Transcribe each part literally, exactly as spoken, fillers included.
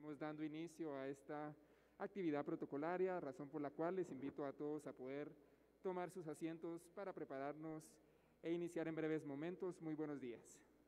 Estamos dando inicio a esta actividad protocolaria, razón por la cual les invito a todos a poder tomar sus asientos para prepararnos e iniciar en breves momentos. Muy buenos días.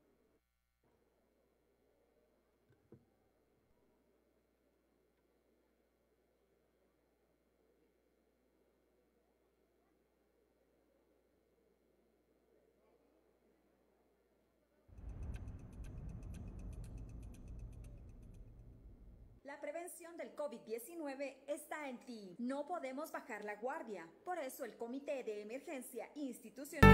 La prevención del COVID diecinueve está en ti. No podemos bajar la guardia. Por eso el Comité de Emergencia Institucional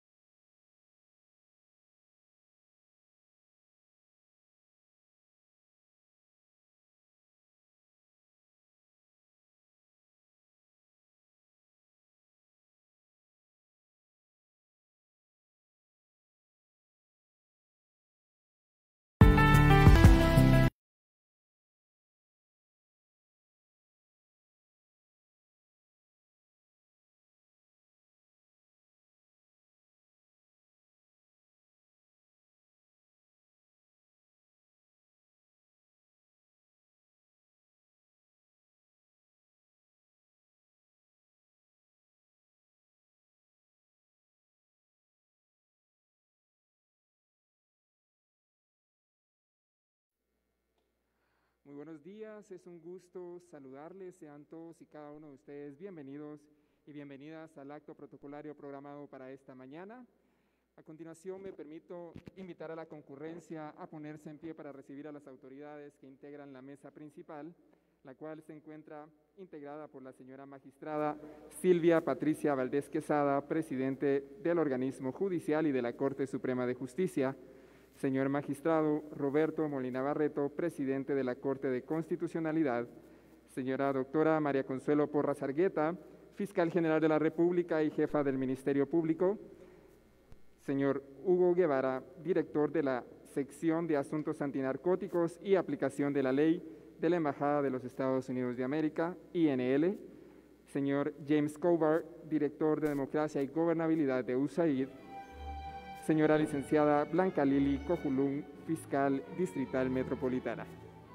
Muy buenos días, es un gusto saludarles, sean todos y cada uno de ustedes bienvenidos y bienvenidas al acto protocolario programado para esta mañana. A continuación me permito invitar a la concurrencia a ponerse en pie para recibir a las autoridades que integran la mesa principal, la cual se encuentra integrada por la señora magistrada Silvia Patricia Valdés Quesada, presidente del organismo judicial y de la Corte Suprema de Justicia, señor magistrado Roberto Molina Barreto, presidente de la Corte de Constitucionalidad, señora doctora María Consuelo Porras Argueta, fiscal general de la República y jefa del Ministerio Público, señor Hugo Guevara, director de la sección de Asuntos Antinarcóticos y Aplicación de la Ley de la Embajada de los Estados Unidos de América, I N L, señor James Cobar, director de Democracia y Gobernabilidad de U S A I D, señora licenciada Blanca Lili Cojulún, fiscal distrital metropolitana.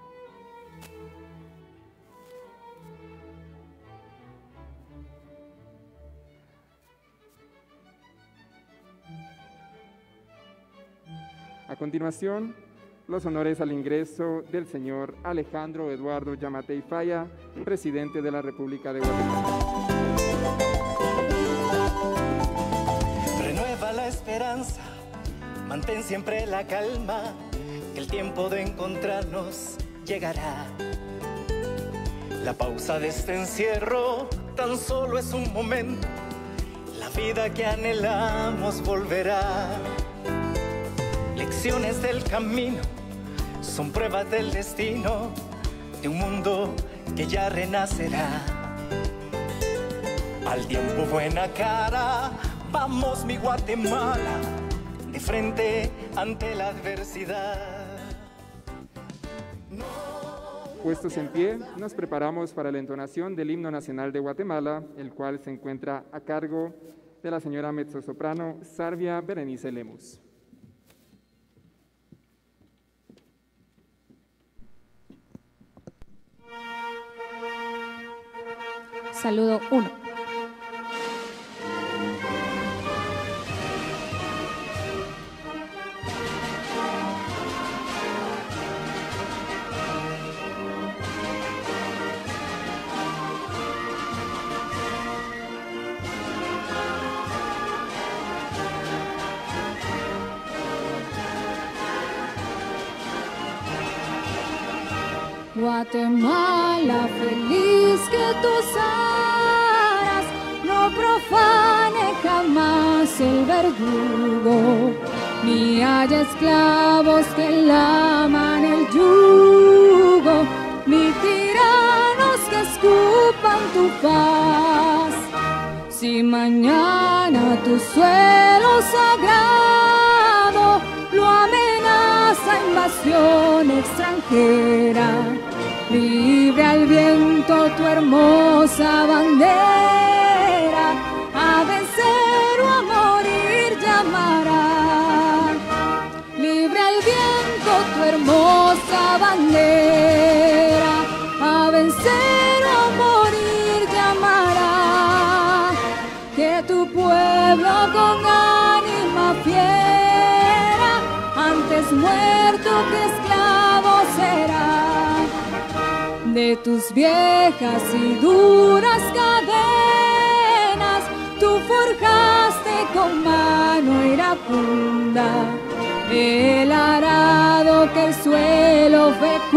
A continuación, los honores al ingreso del señor Alejandro Eduardo Yamatei Falla, presidente de la República de Guatemala. Renueva la esperanza, mantén siempre la calma, que el tiempo de encontrarnos llegará. La pausa de este encierro tan solo es un momento, la vida que anhelamos volverá. Lecciones del camino son pruebas del destino de un mundo que ya renacerá. Al tiempo buena cara, vamos mi Guatemala, de frente ante la adversidad. No... Puestos en pie, nos preparamos para la entonación del himno nacional de Guatemala, el cual se encuentra a cargo de la señora mezzosoprano Sarvia Berenice Lemus. Saludo uno. Guatemala feliz que tus aras no profane jamás el verdugo, ni haya esclavos que laman el yugo, ni tiranos que escupan tu paz. Si mañana tu suelo sagrado lo amenaza invasión extranjera, libre al viento tu hermosa bandera, a vencer o a morir llamará. Libre al viento tu hermosa bandera. de tus viejas y duras cadenas, tú forjaste con mano iracunda el arado que el suelo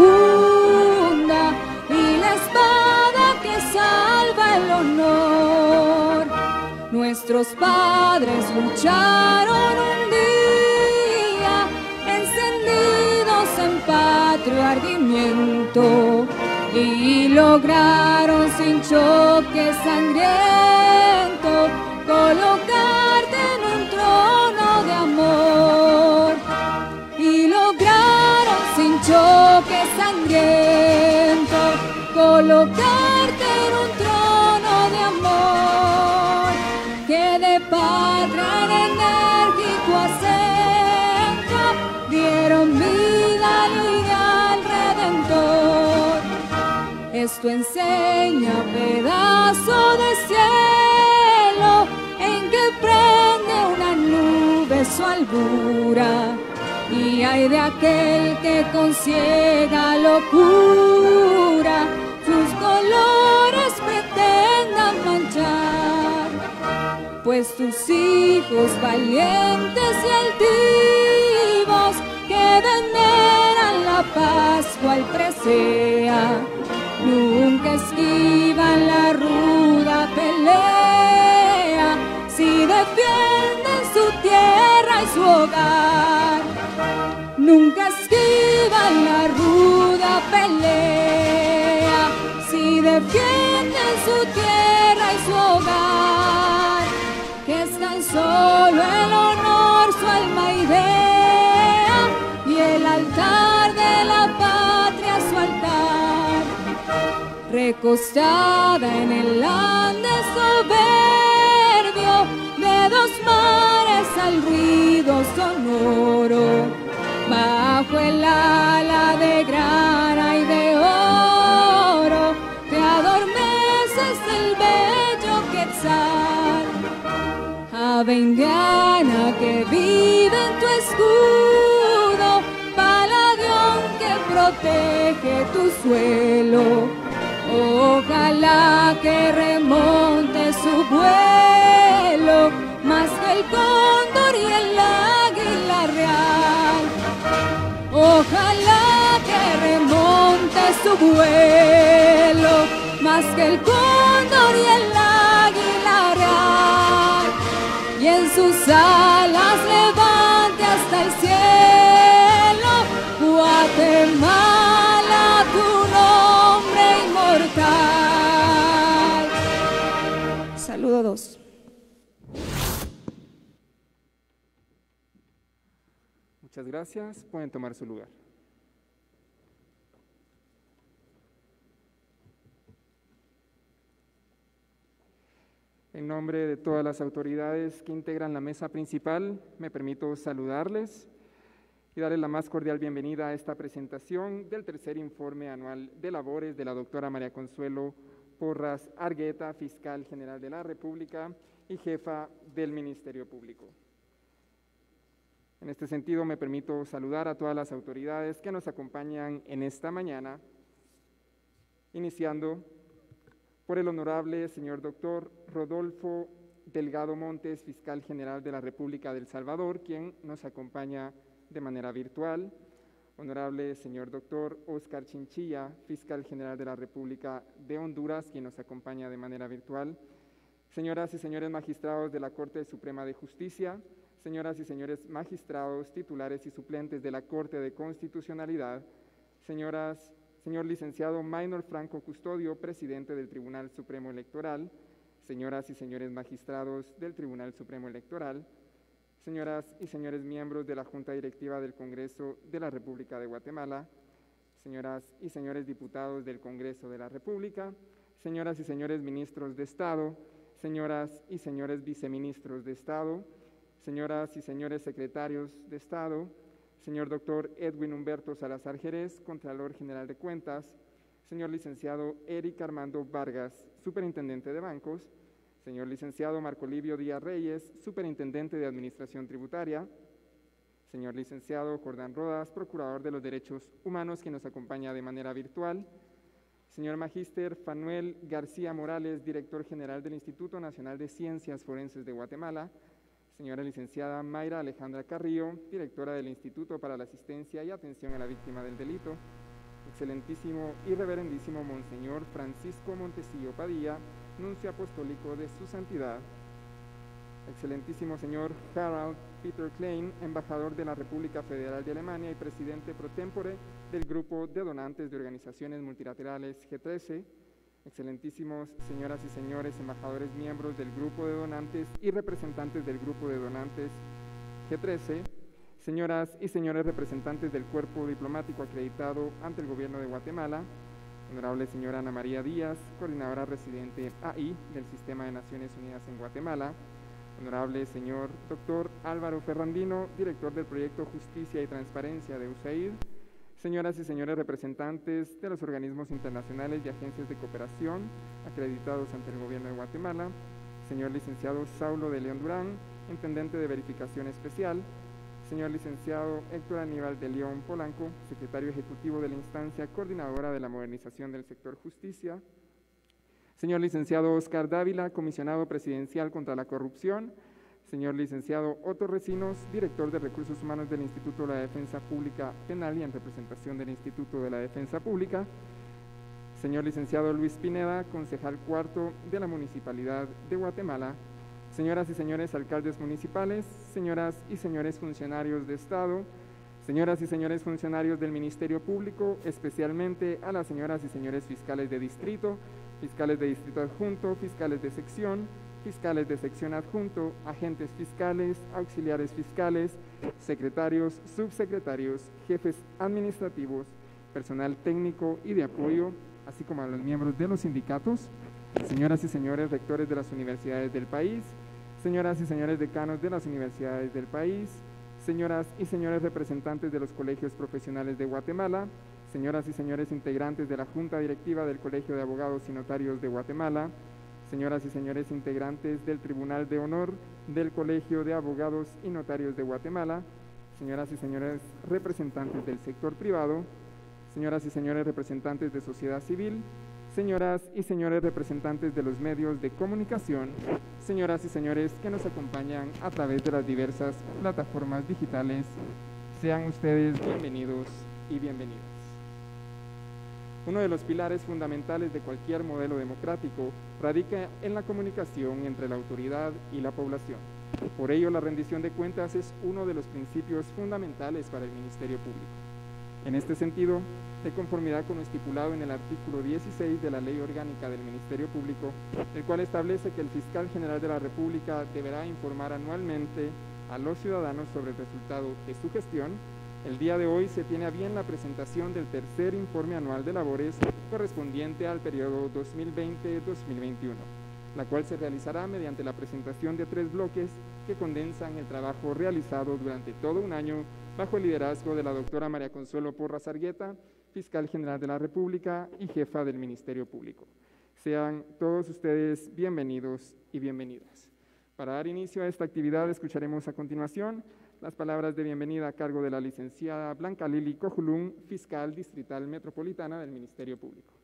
fecunda y la espada que salva el honor. Nuestros padres lucharon un día, encendidos en patrio ardimiento, y lograron sin choque sangriento colocarte en un trono de amor. Y lograron sin choque sangriento colocarte en un trono de amor, que de patria en enérgico acento dieron vida al ideal redentor. Esto enseña pedazo de cielo en que prende una nube su albura, y hay de aquel que con ciega locura sus colores pretendan manchar. Pues tus hijos valientes y altivos que veneran la Pascua al presea, nunca esquivan la ruda pelea, si defienden su tierra y su hogar. Nunca esquivan la ruda pelea, si defienden su tierra y su hogar, que es tan solo el honor su alma idea, y el altar de la patria su altar. Recostada en el Andes soberbio, de dos mares al ruido sonoro, bajo el ala de grana y de oro, te adormeces el bello quetzal. Ave indiana que vive en tu escudo, paladión que protege tu suelo, ojalá que remonte su vuelo más que el cóndor y el águila real. Ojalá que remonte su vuelo más que el cóndor y el águila real, y en sus alas levante hasta el cielo Guatemala tu nombre inmortal. Saludo dos. Muchas gracias. Pueden tomar su lugar. En nombre de todas las autoridades que integran la mesa principal, me permito saludarles y darles la más cordial bienvenida a esta presentación del tercer informe anual de labores de la doctora María Consuelo Porras Argueta, Fiscal General de la República y Jefa del Ministerio Público. En este sentido, me permito saludar a todas las autoridades que nos acompañan en esta mañana, iniciando por el honorable señor doctor Rodolfo Delgado Montes, Fiscal General de la República de El Salvador, quien nos acompaña de manera virtual. Honorable señor doctor Oscar Chinchilla, Fiscal General de la República de Honduras, quien nos acompaña de manera virtual. Señoras y señores magistrados de la Corte Suprema de Justicia, señoras y señores magistrados titulares y suplentes de la Corte de Constitucionalidad, señoras, señor licenciado Maynor Franco Custodio, presidente del Tribunal Supremo Electoral, señoras y señores magistrados del Tribunal Supremo Electoral, señoras y señores miembros de la Junta Directiva del Congreso de la República de Guatemala, señoras y señores diputados del Congreso de la República, señoras y señores ministros de Estado, señoras y señores viceministros de Estado, señoras y señores secretarios de Estado, señor doctor Edwin Humberto Salazar Jerez, Contralor General de Cuentas, señor licenciado Eric Armando Vargas, Superintendente de Bancos, señor licenciado Marco Livio Díaz Reyes, Superintendente de Administración Tributaria, señor licenciado Jordán Rodas, Procurador de los Derechos Humanos, que nos acompaña de manera virtual, señor Magíster Fanuel García Morales, director general del Instituto Nacional de Ciencias Forenses de Guatemala, señora licenciada Mayra Alejandra Carrillo, directora del Instituto para la Asistencia y Atención a la Víctima del Delito, excelentísimo y reverendísimo Monseñor Francisco Montecillo Padilla, nuncio apostólico de su santidad, excelentísimo señor Harald Peter Klein, embajador de la República Federal de Alemania y presidente pro tempore del Grupo de Donantes de Organizaciones Multilaterales G trece, excelentísimos señoras y señores embajadores miembros del Grupo de Donantes y representantes del Grupo de Donantes G trece, señoras y señores representantes del Cuerpo Diplomático acreditado ante el Gobierno de Guatemala, honorable señora Ana María Díaz, coordinadora residente A I del Sistema de Naciones Unidas en Guatemala, honorable señor doctor Álvaro Ferrandino, director del proyecto Justicia y Transparencia de U S A I D, señoras y señores representantes de los organismos internacionales y agencias de cooperación acreditados ante el Gobierno de Guatemala, señor licenciado Saulo de León Durán, intendente de verificación especial, señor licenciado Héctor Aníbal de León Polanco, secretario ejecutivo de la instancia coordinadora de la modernización del sector justicia, señor licenciado Oscar Dávila, comisionado presidencial contra la corrupción, señor licenciado Otto Recinos, director de Recursos Humanos del Instituto de la Defensa Pública Penal y en representación del Instituto de la Defensa Pública, señor licenciado Luis Pineda, concejal cuarto de la Municipalidad de Guatemala, señoras y señores alcaldes municipales, señoras y señores funcionarios de Estado, señoras y señores funcionarios del Ministerio Público, especialmente a las señoras y señores fiscales de distrito, fiscales de distrito adjunto, fiscales de sección, fiscales de sección adjunto, agentes fiscales, auxiliares fiscales, secretarios, subsecretarios, jefes administrativos, personal técnico y de apoyo, así como a los miembros de los sindicatos, señoras y señores rectores de las universidades del país, señoras y señores decanos de las universidades del país, señoras y señores representantes de los colegios profesionales de Guatemala, señoras y señores integrantes de la Junta Directiva del Colegio de Abogados y Notarios de Guatemala, señoras y señores integrantes del Tribunal de Honor del Colegio de Abogados y Notarios de Guatemala, señoras y señores representantes del sector privado, señoras y señores representantes de sociedad civil, señoras y señores representantes de los medios de comunicación, señoras y señores que nos acompañan a través de las diversas plataformas digitales, sean ustedes bienvenidos y bienvenidas. Uno de los pilares fundamentales de cualquier modelo democrático radica en la comunicación entre la autoridad y la población. Por ello, la rendición de cuentas es uno de los principios fundamentales para el Ministerio Público. En este sentido, de conformidad con lo estipulado en el artículo dieciséis de la Ley Orgánica del Ministerio Público, el cual establece que el Fiscal General de la República deberá informar anualmente a los ciudadanos sobre el resultado de su gestión, el día de hoy se tiene a bien la presentación del tercer informe anual de labores correspondiente al periodo dos mil veinte a dos mil veintiuno, la cual se realizará mediante la presentación de tres bloques que condensan el trabajo realizado durante todo un año bajo el liderazgo de la doctora María Consuelo Porras Argueta, Fiscal General de la República y jefa del Ministerio Público. Sean todos ustedes bienvenidos y bienvenidas. Para dar inicio a esta actividad escucharemos a continuación las palabras de bienvenida a cargo de la licenciada Blanca Lili Cojulún, Fiscal Distrital Metropolitana del Ministerio Público.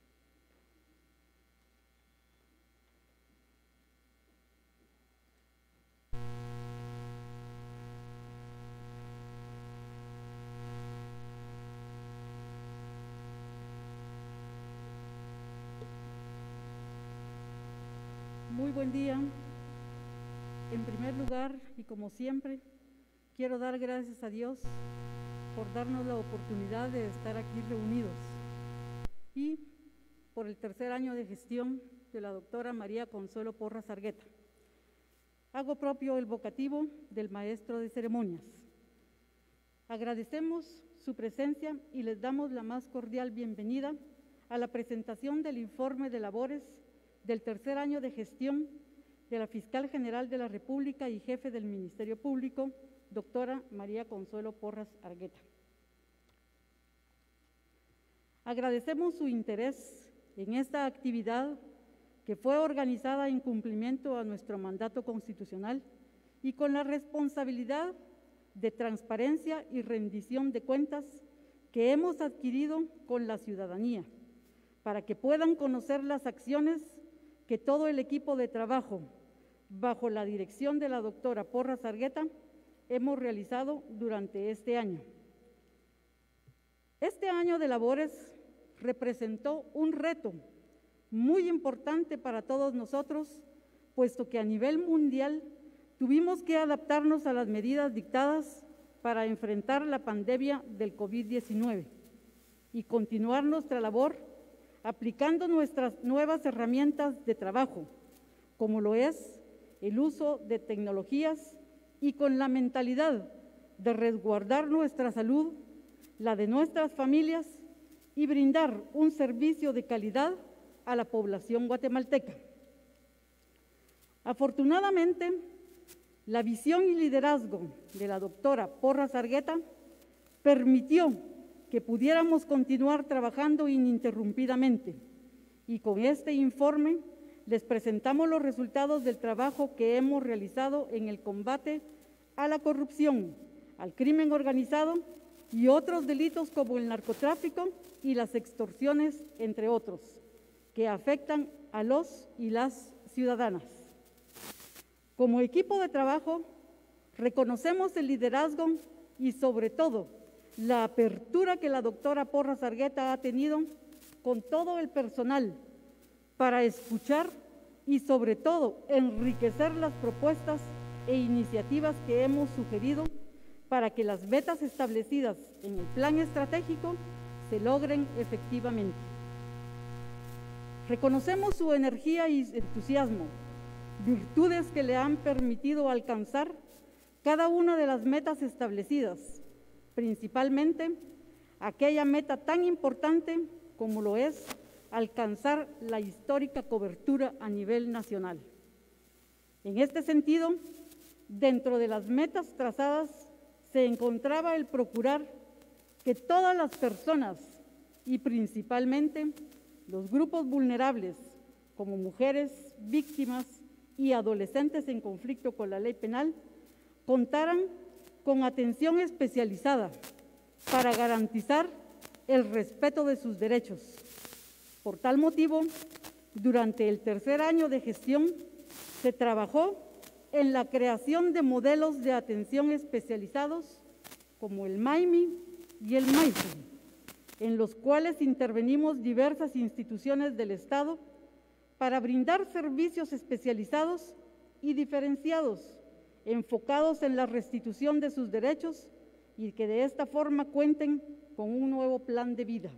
Muy buen día. En primer lugar, y como siempre, quiero dar gracias a Dios por darnos la oportunidad de estar aquí reunidos y por el tercer año de gestión de la doctora María Consuelo Porras Argueta. Hago propio el vocativo del maestro de ceremonias. Agradecemos su presencia y les damos la más cordial bienvenida a la presentación del informe de labores del tercer año de gestión de la Fiscal General de la República y jefe del Ministerio Público, doctora María Consuelo Porras Argueta. Agradecemos su interés en esta actividad que fue organizada en cumplimiento a nuestro mandato constitucional y con la responsabilidad de transparencia y rendición de cuentas que hemos adquirido con la ciudadanía, para que puedan conocer las acciones que todo el equipo de trabajo, bajo la dirección de la doctora Porras Argueta, hemos realizado durante este año. Este año de labores representó un reto muy importante para todos nosotros, puesto que a nivel mundial tuvimos que adaptarnos a las medidas dictadas para enfrentar la pandemia del COVID diecinueve y continuar nuestra labor aplicando nuestras nuevas herramientas de trabajo, como lo es el uso de tecnologías y con la mentalidad de resguardar nuestra salud, la de nuestras familias y brindar un servicio de calidad a la población guatemalteca. Afortunadamente, la visión y liderazgo de la doctora Porras Argueta permitió que pudiéramos continuar trabajando ininterrumpidamente, y con este informe les presentamos los resultados del trabajo que hemos realizado en el combate a la corrupción, al crimen organizado y otros delitos como el narcotráfico y las extorsiones, entre otros, que afectan a los y las ciudadanas. Como equipo de trabajo, reconocemos el liderazgo y sobre todo la apertura que la doctora Porras Argueta ha tenido con todo el personal para escuchar y sobre todo enriquecer las propuestas e iniciativas que hemos sugerido para que las metas establecidas en el plan estratégico se logren efectivamente. Reconocemos su energía y entusiasmo, virtudes que le han permitido alcanzar cada una de las metas establecidas, principalmente aquella meta tan importante como lo es alcanzar la histórica cobertura a nivel nacional. En este sentido, dentro de las metas trazadas se encontraba el procurar que todas las personas y principalmente los grupos vulnerables como mujeres, víctimas y adolescentes en conflicto con la ley penal contaran con atención especializada para garantizar el respeto de sus derechos. Por tal motivo, durante el tercer año de gestión se trabajó en la creación de modelos de atención especializados como el MAIMI y el MAIFI, en los cuales intervenimos diversas instituciones del Estado para brindar servicios especializados y diferenciados, enfocados en la restitución de sus derechos y que de esta forma cuenten con un nuevo plan de vida.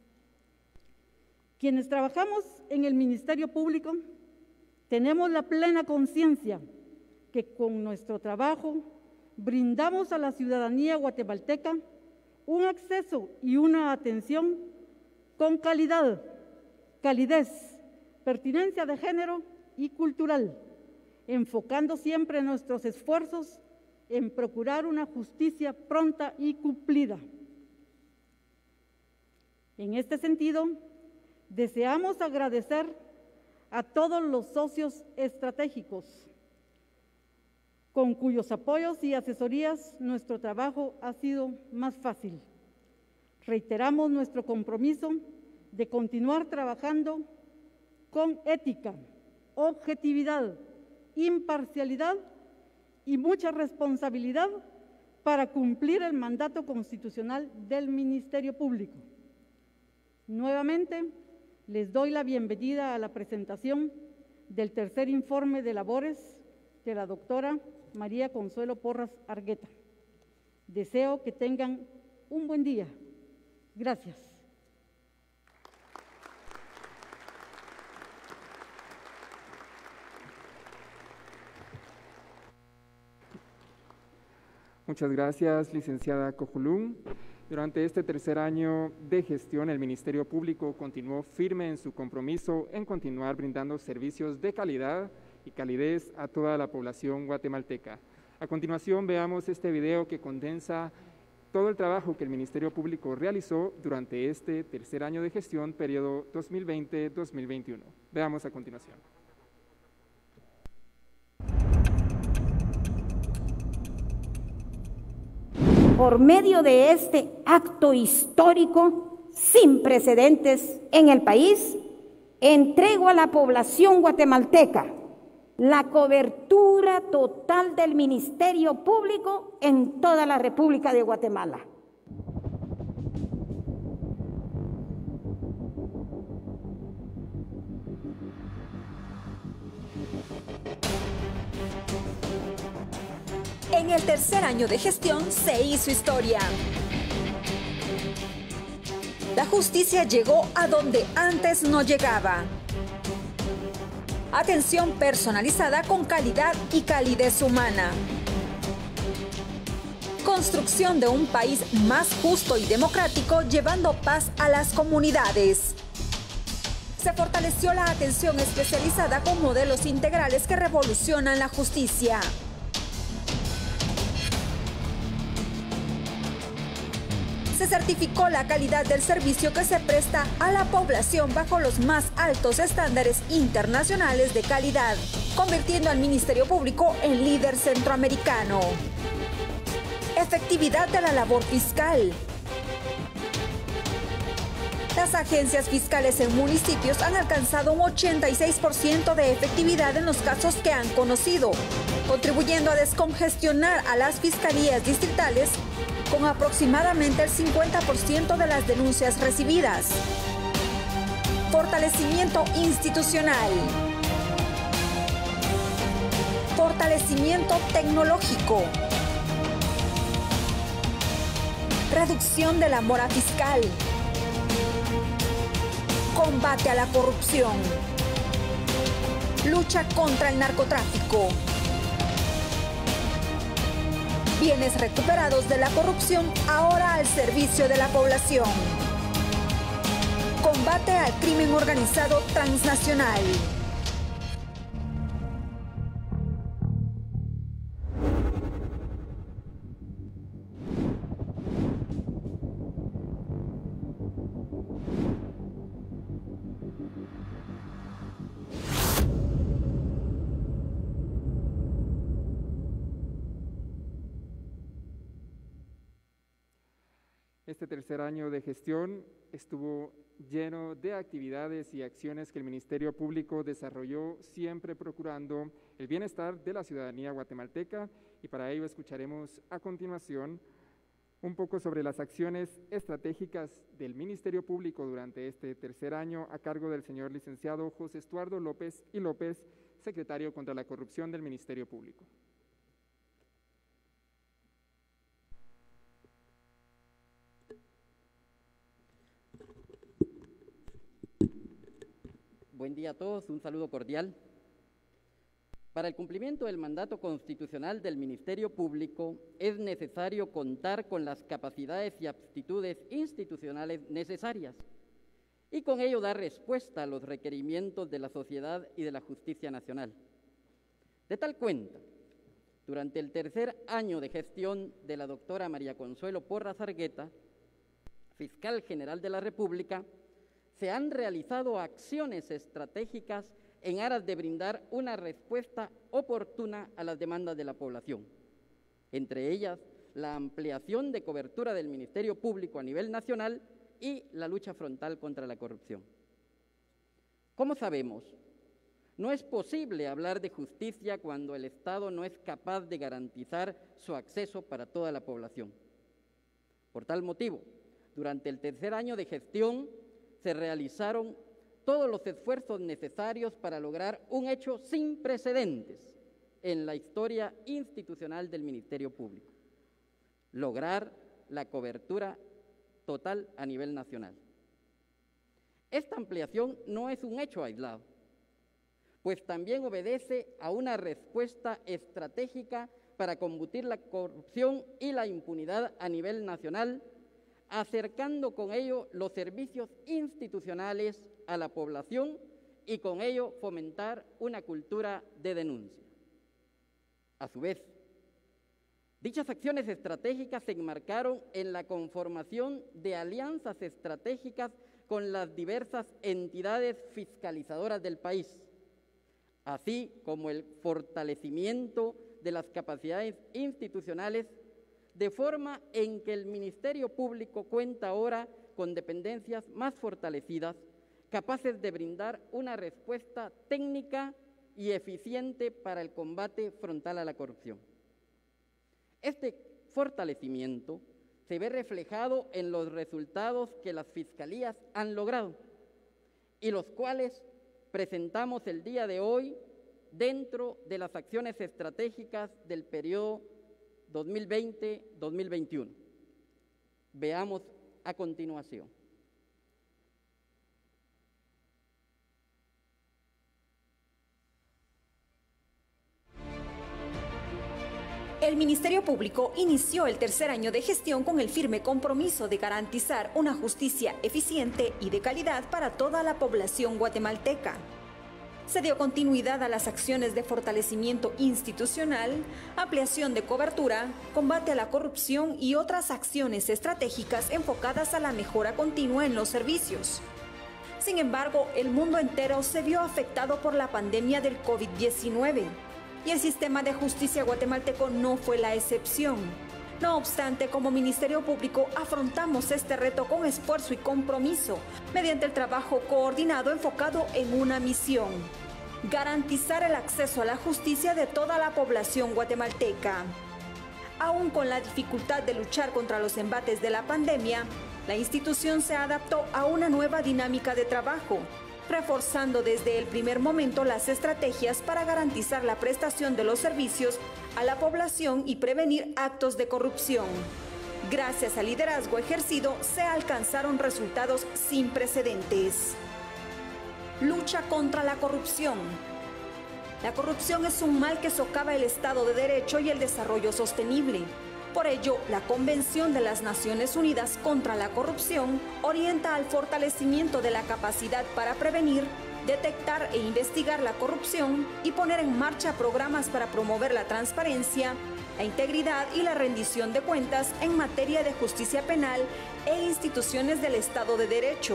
Quienes trabajamos en el Ministerio Público tenemos la plena conciencia que con nuestro trabajo brindamos a la ciudadanía guatemalteca un acceso y una atención con calidad, calidez, pertinencia de género y cultural, enfocando siempre nuestros esfuerzos en procurar una justicia pronta y cumplida. En este sentido, deseamos agradecer a todos los socios estratégicos con cuyos apoyos y asesorías nuestro trabajo ha sido más fácil. Reiteramos nuestro compromiso de continuar trabajando con ética, objetividad, imparcialidad y mucha responsabilidad para cumplir el mandato constitucional del Ministerio Público. Nuevamente, les doy la bienvenida a la presentación del tercer informe de labores de la doctora María Consuelo Porras Argueta. Deseo que tengan un buen día. Gracias. Muchas gracias, licenciada Cojulún. Durante este tercer año de gestión, el Ministerio Público continuó firme en su compromiso en continuar brindando servicios de calidad y calidez a toda la población guatemalteca. A continuación, veamos este video que condensa todo el trabajo que el Ministerio Público realizó durante este tercer año de gestión, periodo dos mil veinte a dos mil veintiuno. Veamos a continuación. Por medio de este acto histórico, sin precedentes en el país, entrego a la población guatemalteca la cobertura total del Ministerio Público en toda la República de Guatemala. En el tercer año de gestión se hizo historia. La justicia llegó a donde antes no llegaba. Atención personalizada con calidad y calidez humana. Construcción de un país más justo y democrático, llevando paz a las comunidades. Se fortaleció la atención especializada con modelos integrales que revolucionan la justicia. Se certificó la calidad del servicio que se presta a la población bajo los más altos estándares internacionales de calidad, convirtiendo al Ministerio Público en líder centroamericano. Efectividad de la labor fiscal. Las agencias fiscales en municipios han alcanzado un ochenta y seis por ciento de efectividad en los casos que han conocido, contribuyendo a descongestionar a las fiscalías distritales con aproximadamente el cincuenta por ciento de las denuncias recibidas. Fortalecimiento institucional. Fortalecimiento tecnológico. Reducción de la mora fiscal. Combate a la corrupción. Lucha contra el narcotráfico. Bienes recuperados de la corrupción ahora al servicio de la población. Combate al crimen organizado transnacional. Este tercer año de gestión estuvo lleno de actividades y acciones que el Ministerio Público desarrolló, siempre procurando el bienestar de la ciudadanía guatemalteca, y para ello escucharemos a continuación un poco sobre las acciones estratégicas del Ministerio Público durante este tercer año a cargo del señor licenciado José Estuardo López y López, secretario contra la corrupción del Ministerio Público. Buen día a todos, un saludo cordial. Para el cumplimiento del mandato constitucional del Ministerio Público es necesario contar con las capacidades y aptitudes institucionales necesarias y con ello dar respuesta a los requerimientos de la sociedad y de la justicia nacional. De tal cuenta, durante el tercer año de gestión de la doctora María Consuelo Porras Argueta, fiscal general de la República, se han realizado acciones estratégicas en aras de brindar una respuesta oportuna a las demandas de la población, entre ellas la ampliación de cobertura del Ministerio Público a nivel nacional y la lucha frontal contra la corrupción. Como sabemos, no es posible hablar de justicia cuando el Estado no es capaz de garantizar su acceso para toda la población. Por tal motivo, durante el tercer año de gestión, se realizaron todos los esfuerzos necesarios para lograr un hecho sin precedentes en la historia institucional del Ministerio Público: lograr la cobertura total a nivel nacional. Esta ampliación no es un hecho aislado, pues también obedece a una respuesta estratégica para combatir la corrupción y la impunidad a nivel nacional, acercando con ello los servicios institucionales a la población y con ello fomentar una cultura de denuncia. A su vez, dichas acciones estratégicas se enmarcaron en la conformación de alianzas estratégicas con las diversas entidades fiscalizadoras del país, así como el fortalecimiento de las capacidades institucionales, de forma en que el Ministerio Público cuenta ahora con dependencias más fortalecidas, capaces de brindar una respuesta técnica y eficiente para el combate frontal a la corrupción. Este fortalecimiento se ve reflejado en los resultados que las fiscalías han logrado y los cuales presentamos el día de hoy dentro de las acciones estratégicas del periodo dos mil veinte a dos mil veintiuno. Veamos a continuación. El Ministerio Público inició el tercer año de gestión con el firme compromiso de garantizar una justicia eficiente y de calidad para toda la población guatemalteca. Se dio continuidad a las acciones de fortalecimiento institucional, ampliación de cobertura, combate a la corrupción y otras acciones estratégicas enfocadas a la mejora continua en los servicios. Sin embargo, el mundo entero se vio afectado por la pandemia del COVID diecinueve. Y el sistema de justicia guatemalteco no fue la excepción. No obstante, como Ministerio Público afrontamos este reto con esfuerzo y compromiso, mediante el trabajo coordinado enfocado en una misión: garantizar el acceso a la justicia de toda la población guatemalteca. Aún con la dificultad de luchar contra los embates de la pandemia, la institución se adaptó a una nueva dinámica de trabajo, reforzando desde el primer momento las estrategias para garantizar la prestación de los servicios a la población y prevenir actos de corrupción. Gracias al liderazgo ejercido, se alcanzaron resultados sin precedentes. Lucha contra la corrupción. La corrupción es un mal que socava el Estado de Derecho y el desarrollo sostenible. Por ello, la Convención de las Naciones Unidas contra la Corrupción orienta al fortalecimiento de la capacidad para prevenir, detectar e investigar la corrupción y poner en marcha programas para promover la transparencia, la integridad y la rendición de cuentas en materia de justicia penal e instituciones del Estado de Derecho.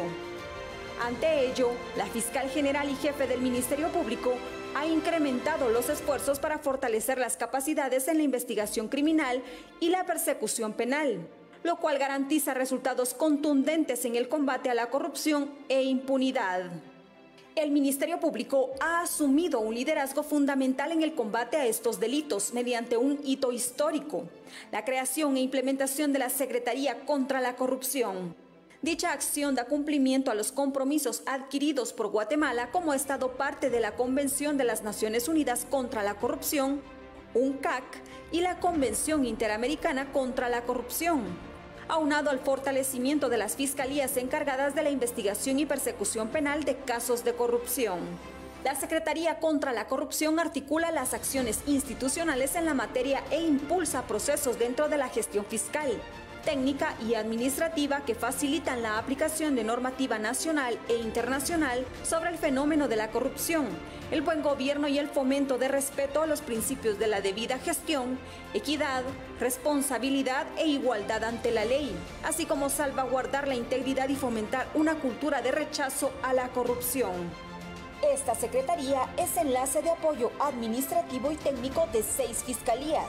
Ante ello, la fiscal general y jefe del Ministerio Público ha incrementado los esfuerzos para fortalecer las capacidades en la investigación criminal y la persecución penal, lo cual garantiza resultados contundentes en el combate a la corrupción e impunidad. El Ministerio Público ha asumido un liderazgo fundamental en el combate a estos delitos mediante un hito histórico: la creación e implementación de la Secretaría contra la Corrupción. Dicha acción da cumplimiento a los compromisos adquiridos por Guatemala como Estado parte de la Convención de las Naciones Unidas contra la Corrupción, U N C A C, y la Convención Interamericana contra la Corrupción, aunado al fortalecimiento de las fiscalías encargadas de la investigación y persecución penal de casos de corrupción. La Secretaría contra la Corrupción articula las acciones institucionales en la materia e impulsa procesos dentro de la gestión fiscal, técnica y administrativa que facilitan la aplicación de normativa nacional e internacional sobre el fenómeno de la corrupción, el buen gobierno y el fomento de respeto a los principios de la debida gestión, equidad, responsabilidad e igualdad ante la ley, así como salvaguardar la integridad y fomentar una cultura de rechazo a la corrupción. Esta Secretaría es enlace de apoyo administrativo y técnico de seis fiscalías.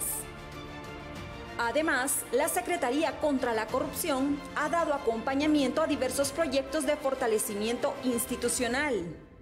Además, la Secretaría contra la Corrupción ha dado acompañamiento a diversos proyectos de fortalecimiento institucional.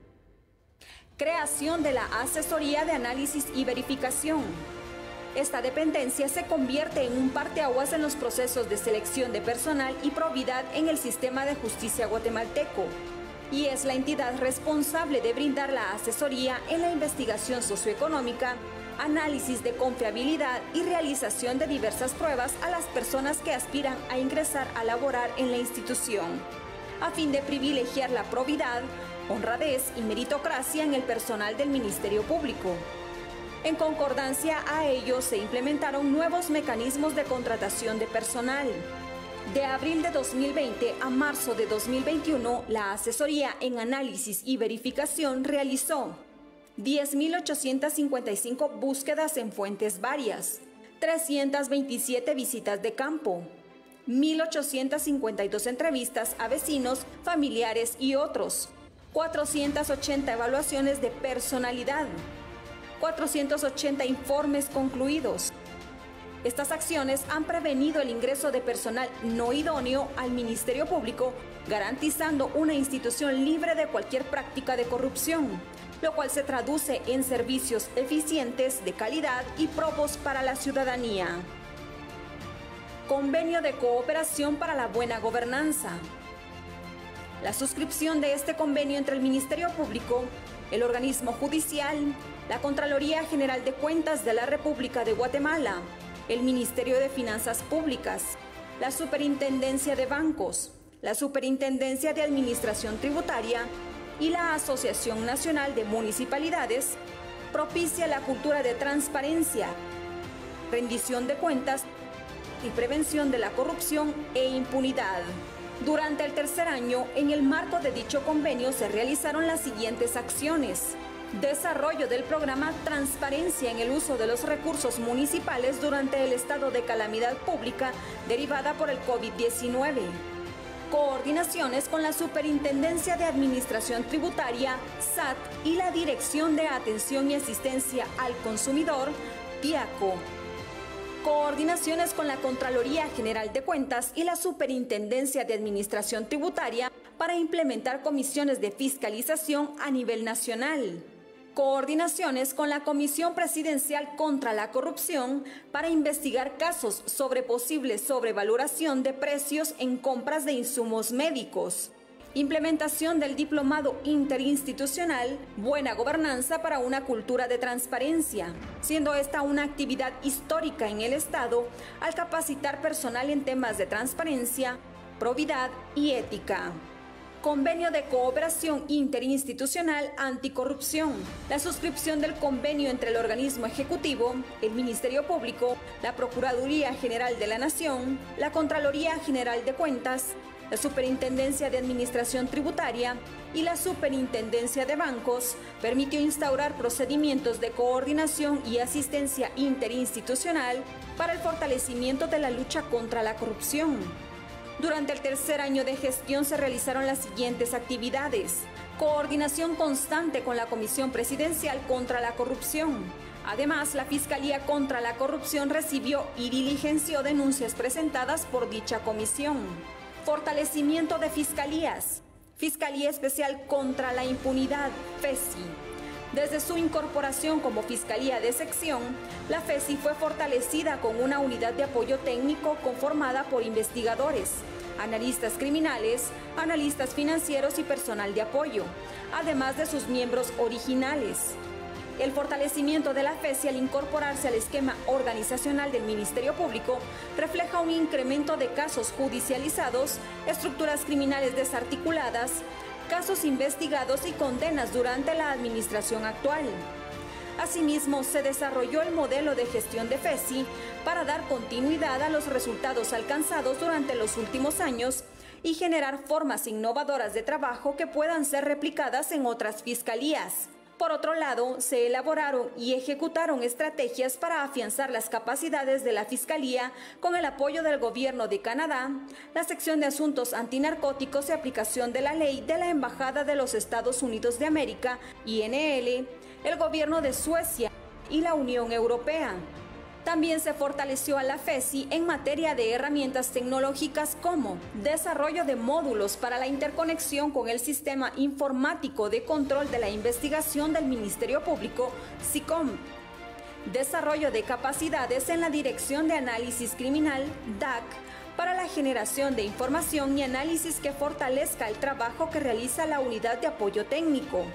Creación de la Asesoría de Análisis y Verificación. Esta dependencia se convierte en un parteaguas en los procesos de selección de personal y probidad en el sistema de justicia guatemalteco, y es la entidad responsable de brindar la asesoría en la investigación socioeconómica, análisis de confiabilidad y realización de diversas pruebas a las personas que aspiran a ingresar a laborar en la institución, a fin de privilegiar la probidad, honradez y meritocracia en el personal del Ministerio Público. En concordancia a ello, se implementaron nuevos mecanismos de contratación de personal. De abril de dos mil veinte a marzo de dos mil veintiuno, la Asesoría en Análisis y Verificación realizó diez mil ochocientas cincuenta y cinco búsquedas en fuentes varias, trescientas veintisiete visitas de campo, mil ochocientas cincuenta y dos entrevistas a vecinos, familiares y otros, cuatrocientas ochenta evaluaciones de personalidad, cuatrocientos ochenta informes concluidos, Estas acciones han prevenido el ingreso de personal no idóneo al Ministerio Público, garantizando una institución libre de cualquier práctica de corrupción, lo cual se traduce en servicios eficientes, de calidad y probos para la ciudadanía. Convenio de cooperación para la buena gobernanza. La suscripción de este convenio entre el Ministerio Público, el organismo judicial, la Contraloría General de Cuentas de la República de Guatemala, el Ministerio de Finanzas Públicas, la Superintendencia de Bancos, la Superintendencia de Administración Tributaria y la Asociación Nacional de Municipalidades, propicia la cultura de transparencia, rendición de cuentas y prevención de la corrupción e impunidad. Durante el tercer año, en el marco de dicho convenio, se realizaron las siguientes acciones: desarrollo del programa Transparencia en el uso de los recursos municipales durante el estado de calamidad pública derivada por el COVID diecinueve. Coordinaciones con la Superintendencia de Administración Tributaria, S A T, y la Dirección de Atención y Asistencia al Consumidor, DIACO. Coordinaciones con la Contraloría General de Cuentas y la Superintendencia de Administración Tributaria para implementar comisiones de fiscalización a nivel nacional. Coordinaciones con la Comisión Presidencial contra la Corrupción para investigar casos sobre posible sobrevaloración de precios en compras de insumos médicos. Implementación del diplomado interinstitucional Buena Gobernanza para una cultura de transparencia, siendo esta una actividad histórica en el Estado al capacitar personal en temas de transparencia, probidad y ética. Convenio de cooperación interinstitucional anticorrupción. La suscripción del convenio entre el organismo ejecutivo, el Ministerio Público, la Procuraduría General de la Nación, la Contraloría General de Cuentas, la Superintendencia de Administración Tributaria y la Superintendencia de Bancos permitió instaurar procedimientos de coordinación y asistencia interinstitucional para el fortalecimiento de la lucha contra la corrupción. Durante el tercer año de gestión se realizaron las siguientes actividades: coordinación constante con la Comisión Presidencial contra la Corrupción. Además, la Fiscalía contra la Corrupción recibió y diligenció denuncias presentadas por dicha comisión. Fortalecimiento de fiscalías. Fiscalía Especial contra la Impunidad, FESI. Desde su incorporación como Fiscalía de Sección, la FESI fue fortalecida con una unidad de apoyo técnico conformada por investigadores, analistas criminales, analistas financieros y personal de apoyo, además de sus miembros originales. El fortalecimiento de la FESI al incorporarse al esquema organizacional del Ministerio Público refleja un incremento de casos judicializados, estructuras criminales desarticuladas, casos investigados y condenas durante la administración actual. Asimismo, se desarrolló el modelo de gestión de FESI para dar continuidad a los resultados alcanzados durante los últimos años y generar formas innovadoras de trabajo que puedan ser replicadas en otras fiscalías. Por otro lado, se elaboraron y ejecutaron estrategias para afianzar las capacidades de la Fiscalía con el apoyo del Gobierno de Canadá, la Sección de Asuntos Antinarcóticos y Aplicación de la Ley de la Embajada de los Estados Unidos de América, I N L, el Gobierno de Suecia y la Unión Europea. También se fortaleció a la FESI en materia de herramientas tecnológicas como desarrollo de módulos para la interconexión con el Sistema Informático de Control de la Investigación del Ministerio Público, SICOM, desarrollo de capacidades en la Dirección de Análisis Criminal, D A C, para la generación de información y análisis que fortalezca el trabajo que realiza la Unidad de Apoyo Técnico.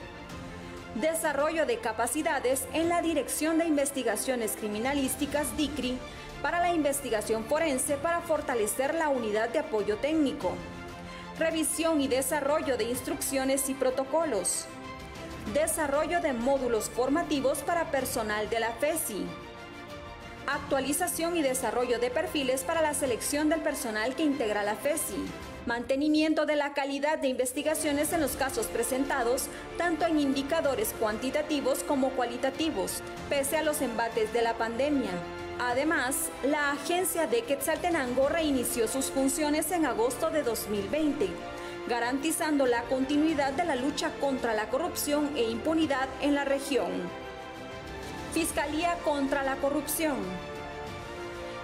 Desarrollo de capacidades en la Dirección de Investigaciones Criminalísticas, D I C R I, para la investigación forense para fortalecer la unidad de apoyo técnico. Revisión y desarrollo de instrucciones y protocolos. Desarrollo de módulos formativos para personal de la FESI. Actualización y desarrollo de perfiles para la selección del personal que integra la FESI. Mantenimiento de la calidad de investigaciones en los casos presentados, tanto en indicadores cuantitativos como cualitativos, pese a los embates de la pandemia. Además, la agencia de Quetzaltenango reinició sus funciones en agosto de dos mil veinte, garantizando la continuidad de la lucha contra la corrupción e impunidad en la región. Fiscalía contra la Corrupción.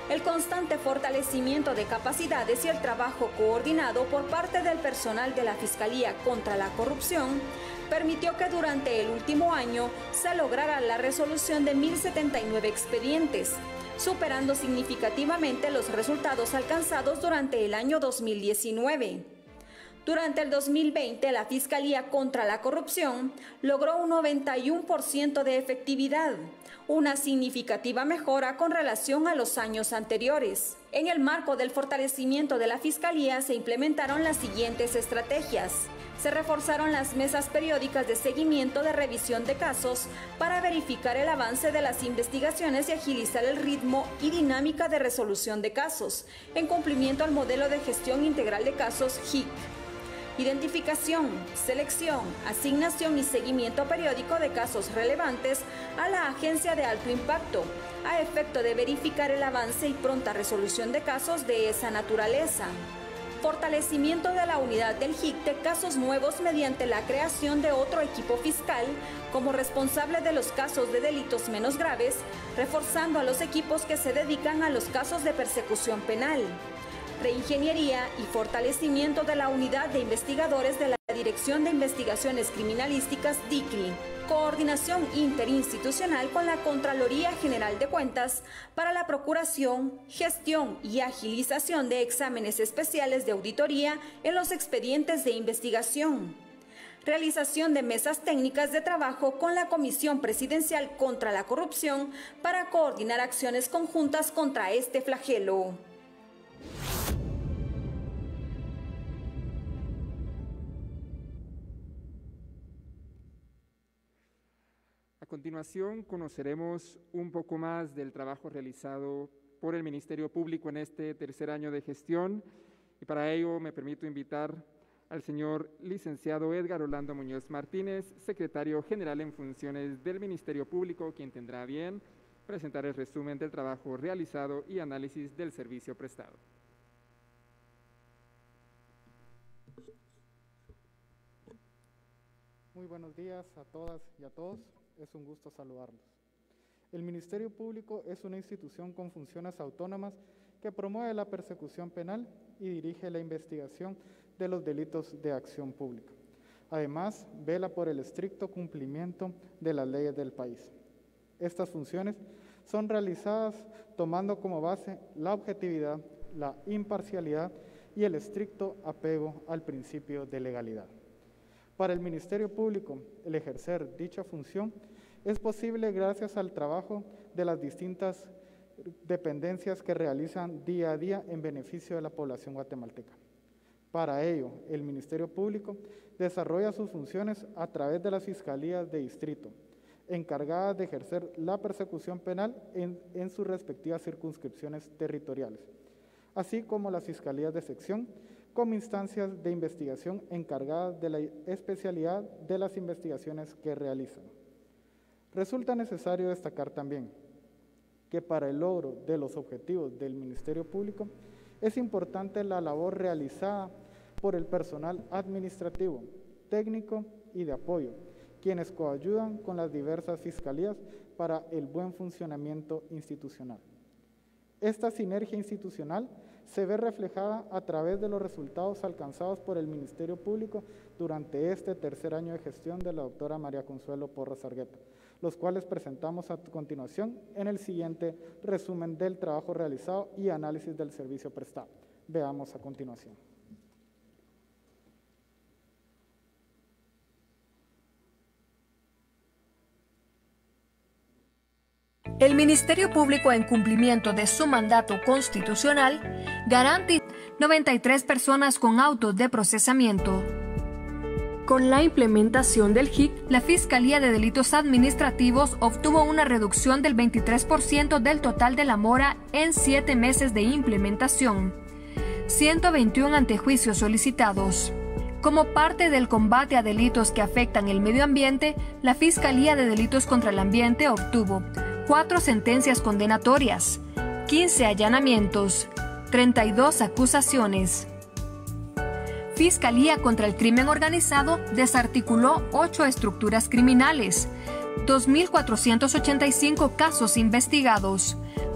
El constante fortalecimiento de capacidades y el trabajo coordinado por parte del personal de la Fiscalía contra la Corrupción permitió que durante el último año se lograra la resolución de mil setenta y nueve expedientes, superando significativamente los resultados alcanzados durante el año dos mil diecinueve. Durante el dos mil veinte, la Fiscalía contra la Corrupción logró un noventa y uno por ciento de efectividad, una significativa mejora con relación a los años anteriores. En el marco del fortalecimiento de la Fiscalía se implementaron las siguientes estrategias. Se reforzaron las mesas periódicas de seguimiento de revisión de casos para verificar el avance de las investigaciones y agilizar el ritmo y dinámica de resolución de casos, en cumplimiento al modelo de gestión integral de casos H I C. Identificación, selección, asignación y seguimiento periódico de casos relevantes a la Agencia de Alto Impacto, a efecto de verificar el avance y pronta resolución de casos de esa naturaleza. Fortalecimiento de la unidad del H I C de casos nuevos mediante la creación de otro equipo fiscal como responsable de los casos de delitos menos graves, reforzando a los equipos que se dedican a los casos de persecución penal. Reingeniería y fortalecimiento de la unidad de investigadores de la Dirección de Investigaciones Criminalísticas D I C R I. Coordinación interinstitucional con la Contraloría General de Cuentas para la procuración, gestión y agilización de exámenes especiales de auditoría en los expedientes de investigación. Realización de mesas técnicas de trabajo con la Comisión Presidencial contra la Corrupción para coordinar acciones conjuntas contra este flagelo. A continuación, conoceremos un poco más del trabajo realizado por el Ministerio Público en este tercer año de gestión, y para ello me permito invitar al señor licenciado Edgar Orlando Muñoz Martínez, secretario general en funciones del Ministerio Público, quien tendrá a bien presentar el resumen del trabajo realizado y análisis del servicio prestado. Muy buenos días a todas y a todos. Es un gusto saludarlos. El Ministerio Público es una institución con funciones autónomas que promueve la persecución penal y dirige la investigación de los delitos de acción pública. Además, vela por el estricto cumplimiento de las leyes del país. Estas funciones son realizadas tomando como base la objetividad, la imparcialidad y el estricto apego al principio de legalidad. Para el Ministerio Público, el ejercer dicha función es posible gracias al trabajo de las distintas dependencias que realizan día a día en beneficio de la población guatemalteca. Para ello, el Ministerio Público desarrolla sus funciones a través de las fiscalías de distrito, encargadas de ejercer la persecución penal en, en sus respectivas circunscripciones territoriales, así como las fiscalías de sección, como instancias de investigación encargadas de la especialidad de las investigaciones que realizan. Resulta necesario destacar también que para el logro de los objetivos del Ministerio Público es importante la labor realizada por el personal administrativo, técnico y de apoyo, quienes coayudan con las diversas fiscalías para el buen funcionamiento institucional. Esta sinergia institucional se ve reflejada a través de los resultados alcanzados por el Ministerio Público durante este tercer año de gestión de la doctora María Consuelo Porras Argueta, los cuales presentamos a continuación en el siguiente resumen del trabajo realizado y análisis del servicio prestado. Veamos a continuación. El Ministerio Público, en cumplimiento de su mandato constitucional, garantizó noventa y tres personas con autos de procesamiento. Con la implementación del H I C, la Fiscalía de Delitos Administrativos obtuvo una reducción del veintitrés por ciento del total de la mora en siete meses de implementación, ciento veintiuno antejuicios solicitados. Como parte del combate a delitos que afectan el medio ambiente, la Fiscalía de Delitos contra el Ambiente obtuvo cuatro sentencias condenatorias, quince allanamientos, treinta y dos acusaciones. Fiscalía contra el Crimen Organizado desarticuló ocho estructuras criminales, dos mil cuatrocientos ochenta y cinco casos investigados,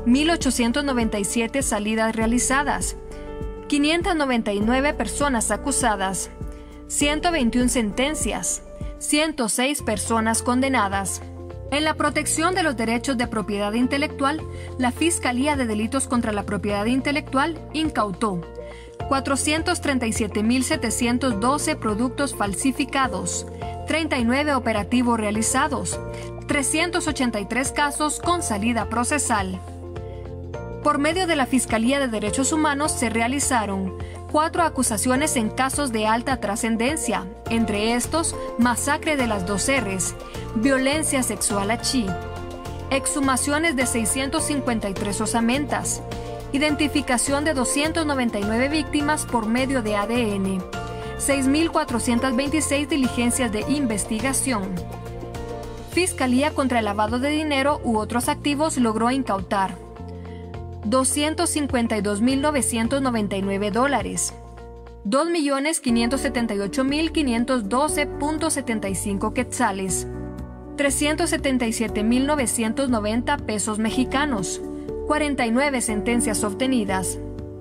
mil ochocientas noventa y siete salidas realizadas, quinientas noventa y nueve personas acusadas, ciento veintiuna sentencias, ciento seis personas condenadas. En la protección de los derechos de propiedad intelectual, la Fiscalía de Delitos contra la Propiedad Intelectual incautó cuatrocientos treinta y siete mil setecientos doce productos falsificados, treinta y nueve operativos realizados, trescientos ochenta y tres casos con salida procesal. Por medio de la Fiscalía de Derechos Humanos se realizaron cuatro acusaciones en casos de alta trascendencia, entre estos masacre de las dos R's, violencia sexual a Chi, exhumaciones de seiscientas cincuenta y tres osamentas, identificación de doscientas noventa y nueve víctimas por medio de A D N, seis mil cuatrocientas veintiséis diligencias de investigación. Fiscalía contra el lavado de dinero u otros activos logró incautar doscientos cincuenta y dos mil novecientos noventa y nueve dólares, dos millones quinientos setenta y ocho mil quinientos doce punto setenta y cinco quetzales, trescientos setenta y siete mil novecientos noventa pesos mexicanos, cuarenta y nueve sentencias obtenidas.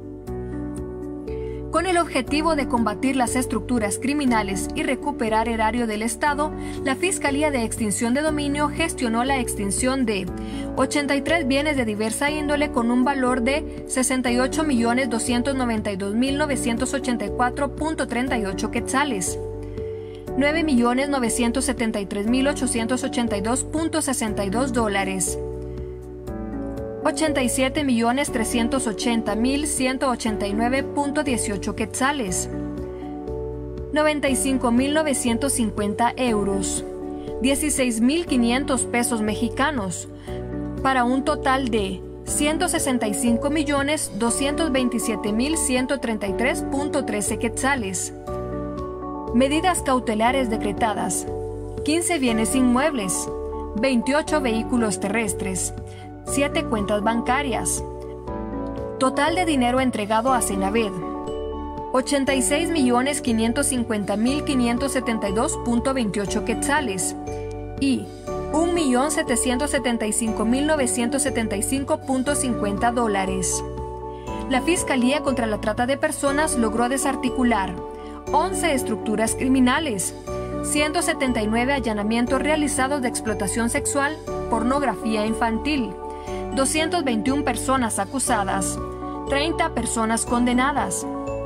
Con el objetivo de combatir las estructuras criminales y recuperar erario del Estado, la Fiscalía de Extinción de Dominio gestionó la extinción de ochenta y tres bienes de diversa índole con un valor de sesenta y ocho millones doscientos noventa y dos mil novecientos ochenta y cuatro punto treinta y ocho quetzales, nueve millones novecientos setenta y tres mil ochocientos ochenta y dos punto sesenta y dos dólares, ochenta y siete millones trescientos ochenta mil ciento ochenta y nueve punto dieciocho quetzales, noventa y cinco mil novecientos cincuenta euros, dieciséis mil quinientos pesos mexicanos, para un total de ciento sesenta y cinco millones doscientos veintisiete mil ciento treinta y tres punto trece quetzales. Medidas cautelares decretadas: quince bienes inmuebles, veintiocho vehículos terrestres, siete cuentas bancarias. Total de dinero entregado a Senaved: ochenta y seis millones quinientos cincuenta mil quinientos setenta y dos punto veintiocho quetzales y un millón setecientos setenta y cinco mil novecientos setenta y cinco punto cincuenta dólares. La Fiscalía contra la Trata de Personas logró desarticular once estructuras criminales, ciento setenta y nueve allanamientos realizados de explotación sexual, pornografía infantil, doscientas veintiuna personas acusadas, treinta personas condenadas.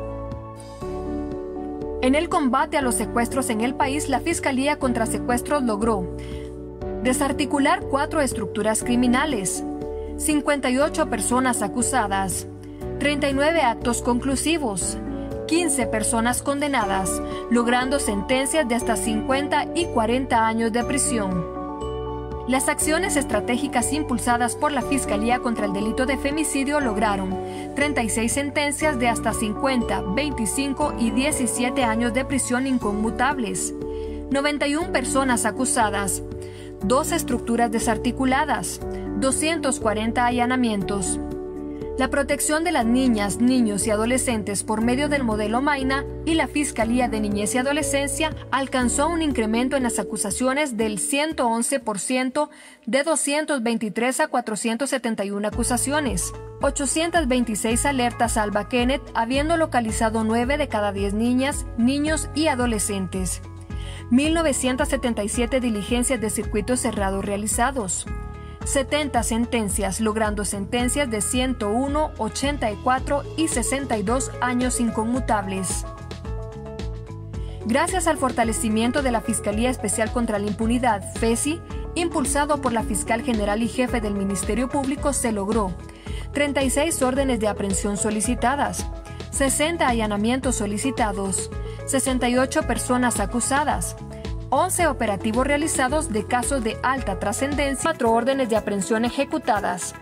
En el combate a los secuestros en el país, la Fiscalía contra Secuestros logró desarticular cuatro estructuras criminales, cincuenta y ocho personas acusadas, treinta y nueve actos conclusivos, quince personas condenadas, logrando sentencias de hasta cincuenta y cuarenta años de prisión. Las acciones estratégicas impulsadas por la Fiscalía contra el delito de femicidio lograron treinta y seis sentencias de hasta cincuenta, veinticinco y diecisiete años de prisión inconmutables, noventa y una personas acusadas, dos estructuras desarticuladas, doscientos cuarenta allanamientos. La protección de las niñas, niños y adolescentes por medio del modelo Maina y la Fiscalía de Niñez y Adolescencia alcanzó un incremento en las acusaciones del ciento once por ciento, de doscientas veintitrés a cuatrocientas setenta y una acusaciones, ochocientas veintiséis alertas a Alba Kenneth, habiendo localizado nueve de cada diez niñas, niños y adolescentes, mil novecientas setenta y siete diligencias de circuito cerrado realizados, setenta sentencias, logrando sentencias de ciento uno, ochenta y cuatro y sesenta y dos años inconmutables. Gracias al fortalecimiento de la Fiscalía Especial contra la Impunidad, FESI, impulsado por la Fiscal General y Jefe del Ministerio Público, se logró treinta y seis órdenes de aprehensión solicitadas, sesenta allanamientos solicitados, sesenta y ocho personas acusadas, once operativos realizados de casos de alta trascendencia, cuatro órdenes de aprehensión ejecutadas.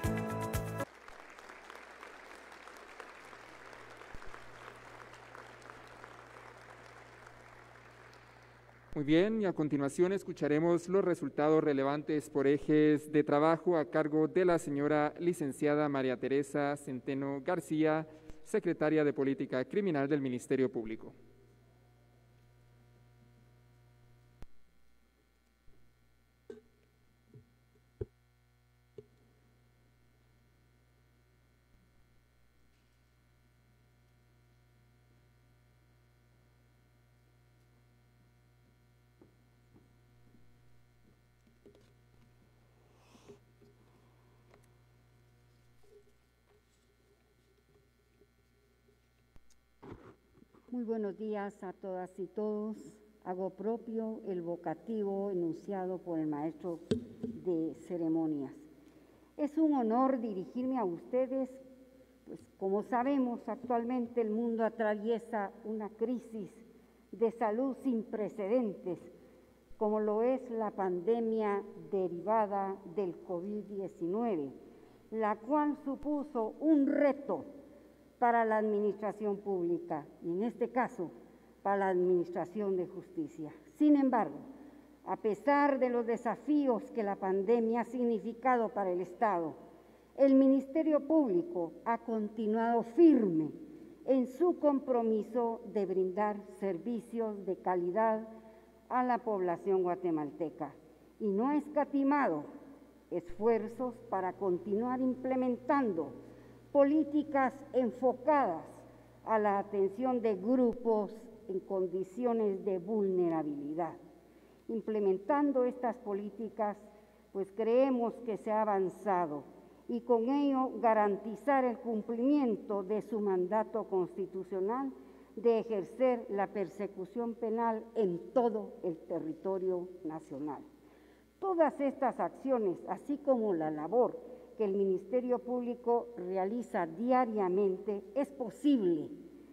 Muy bien, y a continuación escucharemos los resultados relevantes por ejes de trabajo a cargo de la señora licenciada María Teresa Centeno García, secretaria de Política Criminal del Ministerio Público. Muy buenos días a todas y todos. Hago propio el vocativo enunciado por el maestro de ceremonias. Es un honor dirigirme a ustedes, pues como sabemos, actualmente el mundo atraviesa una crisis de salud sin precedentes, como lo es la pandemia derivada del COVID diecinueve, la cual supuso un reto para la administración pública y en este caso para la administración de justicia. Sin embargo, a pesar de los desafíos que la pandemia ha significado para el Estado, el Ministerio Público ha continuado firme en su compromiso de brindar servicios de calidad a la población guatemalteca y no ha escatimado esfuerzos para continuar implementando políticas enfocadas a la atención de grupos en condiciones de vulnerabilidad. Implementando estas políticas, pues creemos que se ha avanzado y con ello garantizar el cumplimiento de su mandato constitucional de ejercer la persecución penal en todo el territorio nacional. Todas estas acciones, así como la labor que el Ministerio Público realiza diariamente, es posible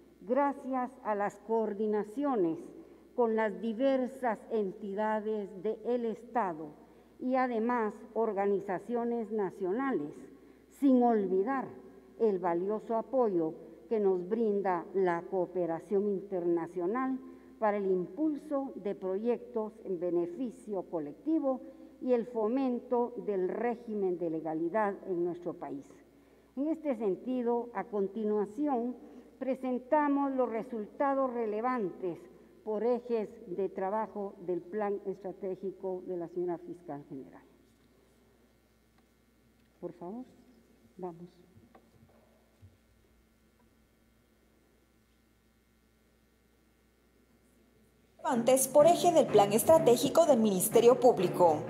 gracias a las coordinaciones con las diversas entidades del Estado y además organizaciones nacionales, sin olvidar el valioso apoyo que nos brinda la cooperación internacional para el impulso de proyectos en beneficio colectivo y el fomento del régimen de legalidad en nuestro país. En este sentido, a continuación, presentamos los resultados relevantes por ejes de trabajo del plan estratégico de la señora Fiscal General. Por favor, vamos. Antes, por eje del plan estratégico del Ministerio Público.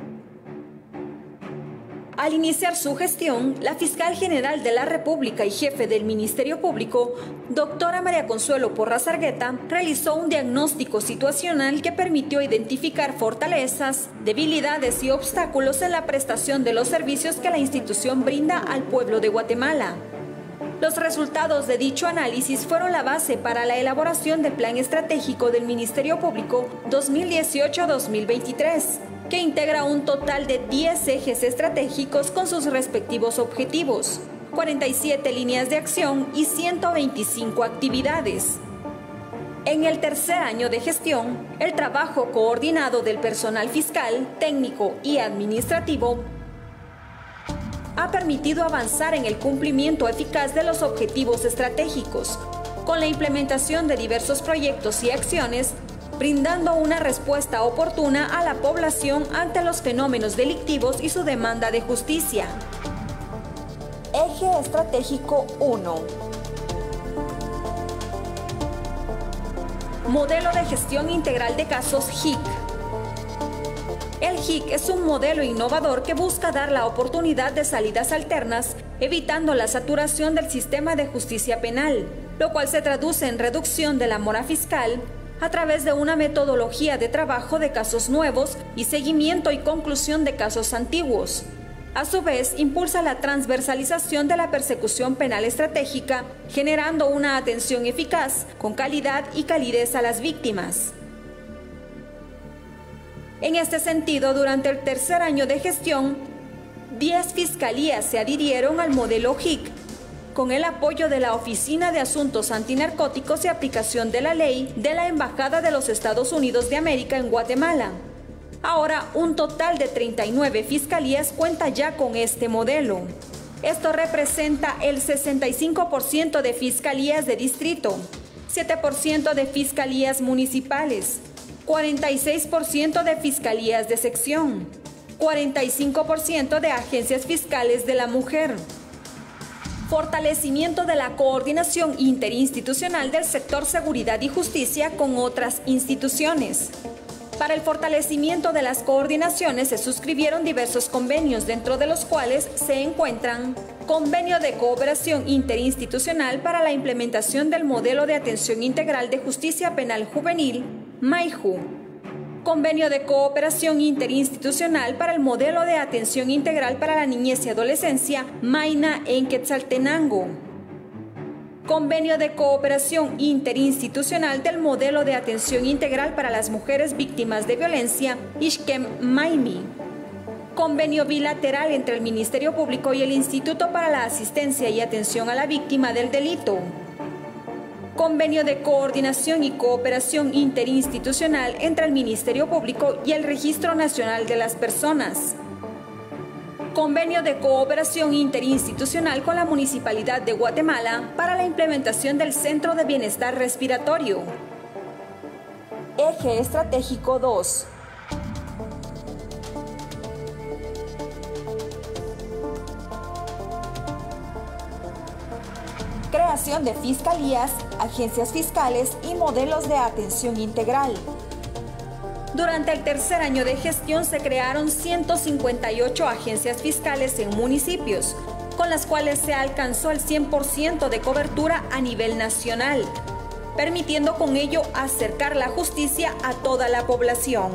Al iniciar su gestión, la Fiscal General de la República y jefe del Ministerio Público, doctora María Consuelo Porras Argueta, realizó un diagnóstico situacional que permitió identificar fortalezas, debilidades y obstáculos en la prestación de los servicios que la institución brinda al pueblo de Guatemala. Los resultados de dicho análisis fueron la base para la elaboración del Plan Estratégico del Ministerio Público dos mil dieciocho a dos mil veintitrés, que integra un total de diez ejes estratégicos con sus respectivos objetivos, cuarenta y siete líneas de acción y ciento veinticinco actividades. En el tercer año de gestión, el trabajo coordinado del personal fiscal, técnico y administrativo ha permitido avanzar en el cumplimiento eficaz de los objetivos estratégicos, con la implementación de diversos proyectos y acciones, brindando una respuesta oportuna a la población ante los fenómenos delictivos y su demanda de justicia. Eje estratégico uno. Modelo de gestión integral de casos J I C. El J I C es un modelo innovador que busca dar la oportunidad de salidas alternas, evitando la saturación del sistema de justicia penal, lo cual se traduce en reducción de la mora fiscal a través de una metodología de trabajo de casos nuevos y seguimiento y conclusión de casos antiguos. A su vez, impulsa la transversalización de la persecución penal estratégica, generando una atención eficaz, con calidad y calidez a las víctimas. En este sentido, durante el tercer año de gestión, diez fiscalías se adhirieron al modelo J I C, con el apoyo de la Oficina de Asuntos Antinarcóticos y Aplicación de la Ley de la Embajada de los Estados Unidos de América en Guatemala. Ahora, un total de treinta y nueve fiscalías cuenta ya con este modelo. Esto representa el sesenta y cinco por ciento de fiscalías de distrito, siete por ciento de fiscalías municipales, cuarenta y seis por ciento de fiscalías de sección, cuarenta y cinco por ciento de agencias fiscales de la mujer. Fortalecimiento de la coordinación interinstitucional del sector seguridad y justicia con otras instituciones. Para el fortalecimiento de las coordinaciones se suscribieron diversos convenios, dentro de los cuales se encuentran Convenio de cooperación interinstitucional para la implementación del modelo de atención integral de justicia penal juvenil, MAIJU. Convenio de cooperación interinstitucional para el modelo de atención integral para la niñez y adolescencia, MAINA en Quetzaltenango. Convenio de cooperación interinstitucional del modelo de atención integral para las mujeres víctimas de violencia, Ixquem Maimi. Convenio bilateral entre el Ministerio Público y el Instituto para la Asistencia y Atención a la Víctima del Delito. Convenio de coordinación y cooperación interinstitucional entre el Ministerio Público y el Registro Nacional de las Personas. Convenio de cooperación interinstitucional con la Municipalidad de Guatemala para la implementación del Centro de Bienestar Respiratorio. Eje Estratégico dos. Creación de fiscalías, agencias fiscales y modelos de atención integral. Durante el tercer año de gestión se crearon ciento cincuenta y ocho agencias fiscales en municipios, con las cuales se alcanzó el cien por ciento de cobertura a nivel nacional, permitiendo con ello acercar la justicia a toda la población.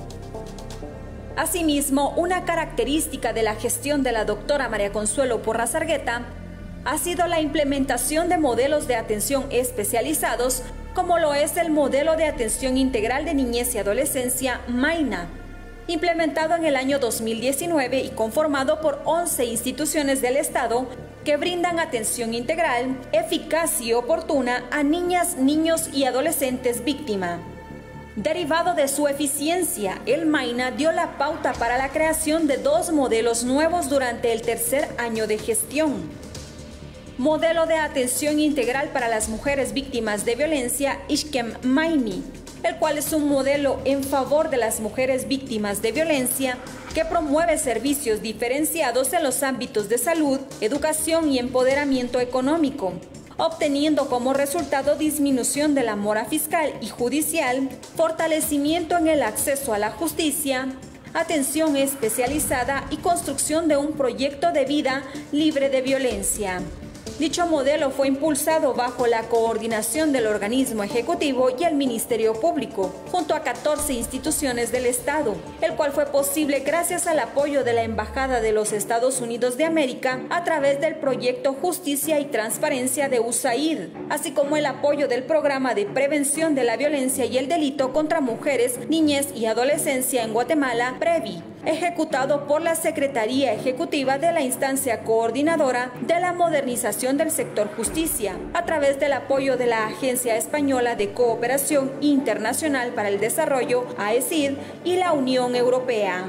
Asimismo, una característica de la gestión de la doctora María Consuelo Porras Argueta ha sido la implementación de modelos de atención especializados, como lo es el modelo de atención integral de niñez y adolescencia, MAINA, implementado en el año dos mil diecinueve y conformado por once instituciones del Estado que brindan atención integral, eficaz y oportuna a niñas, niños y adolescentes víctimas. Derivado de su eficiencia, el MAINA dio la pauta para la creación de dos modelos nuevos durante el tercer año de gestión. Modelo de atención integral para las mujeres víctimas de violencia, Ixquem Maimi, el cual es un modelo en favor de las mujeres víctimas de violencia que promueve servicios diferenciados en los ámbitos de salud, educación y empoderamiento económico, obteniendo como resultado disminución de la mora fiscal y judicial, fortalecimiento en el acceso a la justicia, atención especializada y construcción de un proyecto de vida libre de violencia. Dicho modelo fue impulsado bajo la coordinación del organismo ejecutivo y el Ministerio Público, junto a catorce instituciones del Estado, el cual fue posible gracias al apoyo de la Embajada de los Estados Unidos de América a través del proyecto Justicia y Transparencia de U S A I D, así como el apoyo del Programa de Prevención de la Violencia y el Delito contra Mujeres, Niñez y Adolescencia en Guatemala, PREVI, ejecutado por la Secretaría Ejecutiva de la Instancia Coordinadora de la Modernización del Sector Justicia, a través del apoyo de la Agencia Española de Cooperación Internacional para el Desarrollo, A E S I D, y la Unión Europea.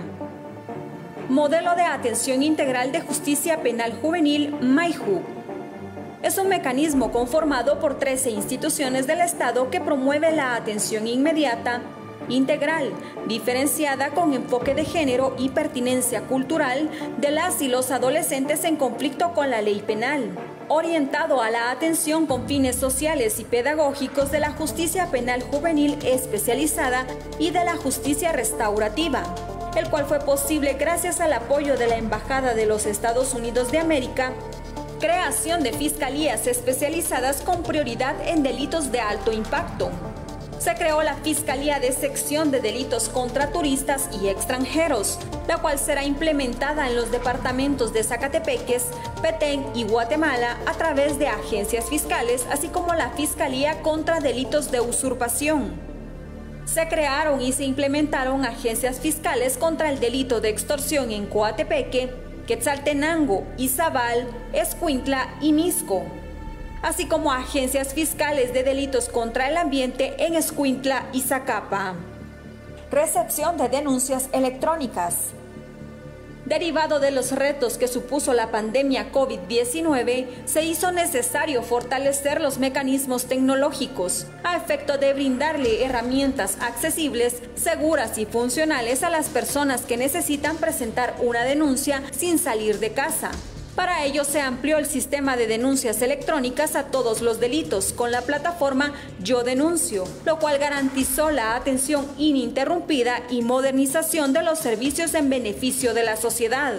Modelo de Atención Integral de Justicia Penal Juvenil, MAIJU. Es un mecanismo conformado por trece instituciones del Estado que promueve la atención inmediata, integral, diferenciada con enfoque de género y pertinencia cultural de las y los adolescentes en conflicto con la ley penal, orientado a la atención con fines sociales y pedagógicos de la justicia penal juvenil especializada y de la justicia restaurativa, el cual fue posible gracias al apoyo de la Embajada de los Estados Unidos de América, creación de fiscalías especializadas con prioridad en delitos de alto impacto. Se creó la Fiscalía de Sección de Delitos contra Turistas y Extranjeros, la cual será implementada en los departamentos de Zacatepeques, Petén y Guatemala a través de agencias fiscales, así como la Fiscalía contra Delitos de Usurpación. Se crearon y se implementaron agencias fiscales contra el delito de extorsión en Coatepeque, Quetzaltenango, Izabal, Escuintla y Misco, así como agencias fiscales de delitos contra el ambiente en Escuintla y Zacapa. Recepción de denuncias electrónicas. Derivado de los retos que supuso la pandemia COVID diecinueve, se hizo necesario fortalecer los mecanismos tecnológicos a efecto de brindarle herramientas accesibles, seguras y funcionales a las personas que necesitan presentar una denuncia sin salir de casa. Para ello se amplió el sistema de denuncias electrónicas a todos los delitos con la plataforma Yo Denuncio, lo cual garantizó la atención ininterrumpida y modernización de los servicios en beneficio de la sociedad.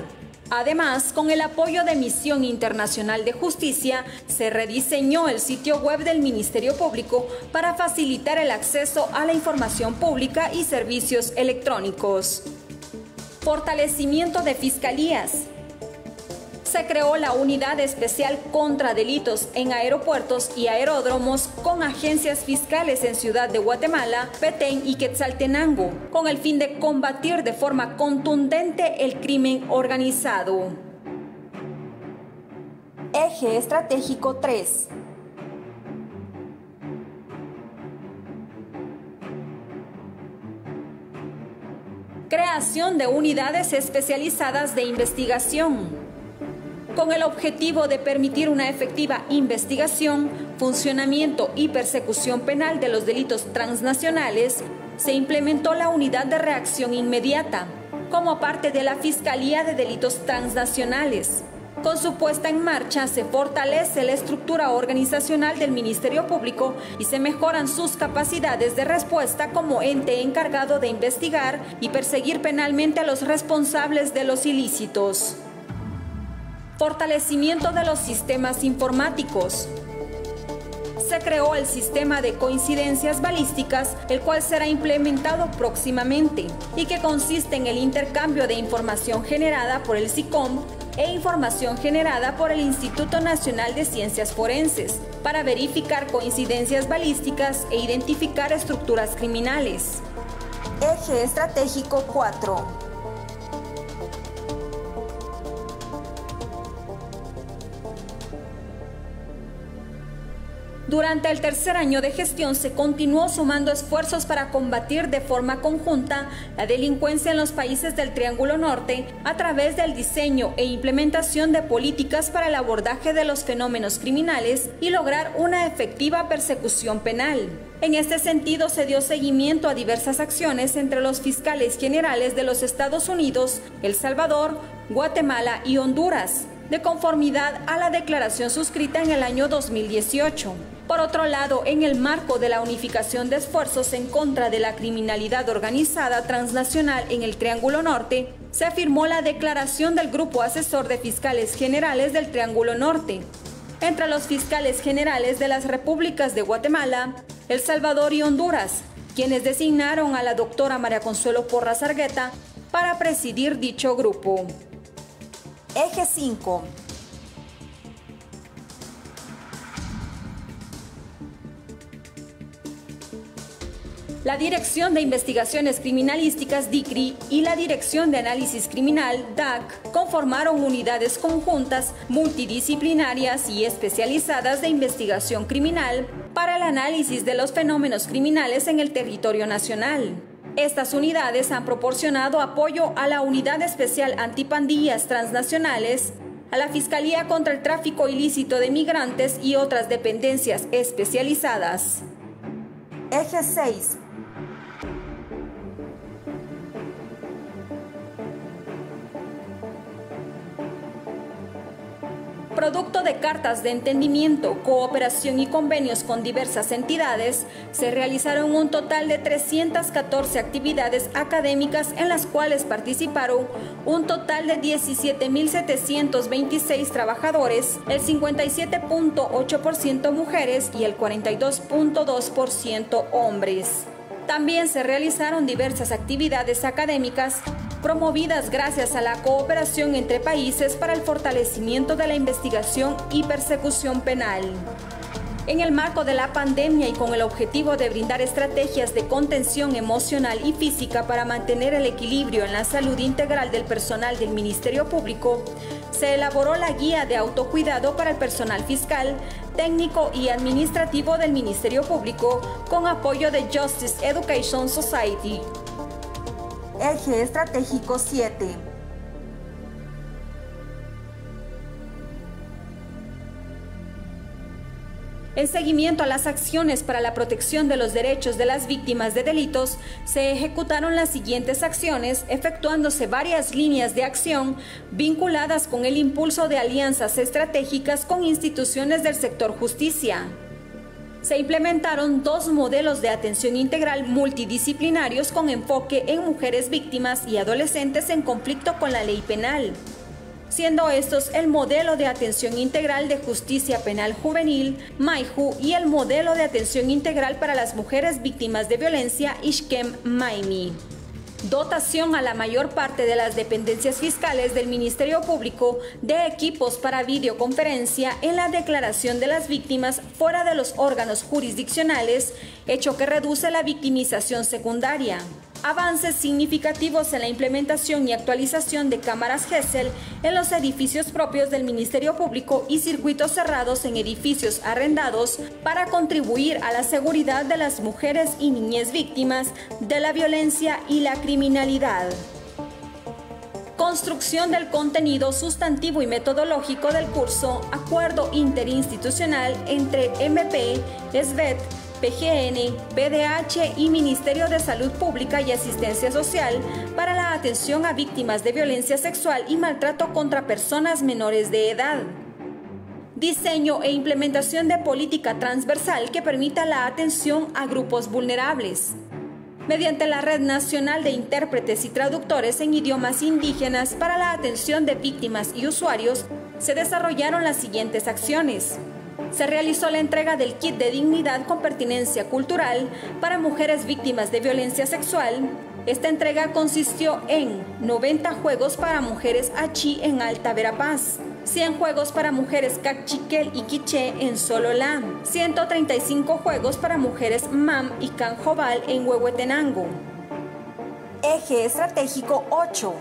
Además, con el apoyo de Misión Internacional de Justicia, se rediseñó el sitio web del Ministerio Público para facilitar el acceso a la información pública y servicios electrónicos. Fortalecimiento de fiscalías. Se creó la Unidad Especial contra Delitos en Aeropuertos y Aeródromos con agencias fiscales en Ciudad de Guatemala, Petén y Quetzaltenango, con el fin de combatir de forma contundente el crimen organizado. Eje estratégico tres. Creación de unidades especializadas de investigación. Con el objetivo de permitir una efectiva investigación, funcionamiento y persecución penal de los delitos transnacionales, se implementó la Unidad de Reacción Inmediata, como parte de la Fiscalía de Delitos Transnacionales. Con su puesta en marcha, se fortalece la estructura organizacional del Ministerio Público y se mejoran sus capacidades de respuesta como ente encargado de investigar y perseguir penalmente a los responsables de los ilícitos. Fortalecimiento de los sistemas informáticos. Se creó el sistema de coincidencias balísticas, el cual será implementado próximamente y que consiste en el intercambio de información generada por el SICOM e información generada por el Instituto Nacional de Ciencias Forenses para verificar coincidencias balísticas e identificar estructuras criminales. Eje estratégico cuatro. Durante el tercer año de gestión se continuó sumando esfuerzos para combatir de forma conjunta la delincuencia en los países del Triángulo Norte a través del diseño e implementación de políticas para el abordaje de los fenómenos criminales y lograr una efectiva persecución penal. En este sentido, se dio seguimiento a diversas acciones entre los fiscales generales de los Estados Unidos, El Salvador, Guatemala y Honduras, de conformidad a la declaración suscrita en el año dos mil dieciocho. Por otro lado, en el marco de la unificación de esfuerzos en contra de la criminalidad organizada transnacional en el Triángulo Norte, se firmó la declaración del Grupo Asesor de Fiscales Generales del Triángulo Norte, entre los fiscales generales de las repúblicas de Guatemala, El Salvador y Honduras, quienes designaron a la doctora María Consuelo Porras Argueta para presidir dicho grupo. Eje cinco. La Dirección de Investigaciones Criminalísticas, D I C R I, y la Dirección de Análisis Criminal, D A C, conformaron unidades conjuntas, multidisciplinarias y especializadas de investigación criminal para el análisis de los fenómenos criminales en el territorio nacional. Estas unidades han proporcionado apoyo a la Unidad Especial Antipandillas Transnacionales, a la Fiscalía contra el Tráfico Ilícito de Migrantes y otras dependencias especializadas. Eje seis. Producto de cartas de entendimiento, cooperación y convenios con diversas entidades, se realizaron un total de trescientas catorce actividades académicas en las cuales participaron un total de diecisiete mil setecientos veintiséis trabajadores, el cincuenta y siete punto ocho por ciento mujeres y el cuarenta y dos punto dos por ciento hombres. También se realizaron diversas actividades académicas promovidas gracias a la cooperación entre países para el fortalecimiento de la investigación y persecución penal. En el marco de la pandemia y con el objetivo de brindar estrategias de contención emocional y física para mantener el equilibrio en la salud integral del personal del Ministerio Público, se elaboró la Guía de Autocuidado para el personal fiscal, técnico y administrativo del Ministerio Público con apoyo de Justice Education Society. Eje estratégico siete. En seguimiento a las acciones para la protección de los derechos de las víctimas de delitos, se ejecutaron las siguientes acciones, efectuándose varias líneas de acción vinculadas con el impulso de alianzas estratégicas con instituciones del sector justicia. Se implementaron dos modelos de atención integral multidisciplinarios con enfoque en mujeres víctimas y adolescentes en conflicto con la ley penal. siendo estos el modelo de atención integral de justicia penal juvenil, MAIJU, y el modelo de atención integral para las mujeres víctimas de violencia, ISHKEM MAIMI. Dotación a la mayor parte de las dependencias fiscales del Ministerio Público de equipos para videoconferencia en la declaración de las víctimas fuera de los órganos jurisdiccionales, hecho que reduce la victimización secundaria. Avances significativos en la implementación y actualización de cámaras GESEL en los edificios propios del Ministerio Público y circuitos cerrados en edificios arrendados para contribuir a la seguridad de las mujeres y niñez víctimas de la violencia y la criminalidad. Construcción del contenido sustantivo y metodológico del curso Acuerdo Interinstitucional entre M P, S B E T, P G N, P D H y Ministerio de Salud Pública y Asistencia Social para la atención a víctimas de violencia sexual y maltrato contra personas menores de edad. Diseño e implementación de política transversal que permita la atención a grupos vulnerables. Mediante la Red Nacional de Intérpretes y Traductores en Idiomas Indígenas para la atención de víctimas y usuarios, se desarrollaron las siguientes acciones. Se realizó la entrega del kit de dignidad con pertinencia cultural para mujeres víctimas de violencia sexual. Esta entrega consistió en noventa juegos para mujeres Achi en Alta Verapaz, cien juegos para mujeres Cachiquel y Quiché en Sololá, ciento treinta y cinco juegos para mujeres Mam y Canjobal en Huehuetenango. Eje estratégico ocho.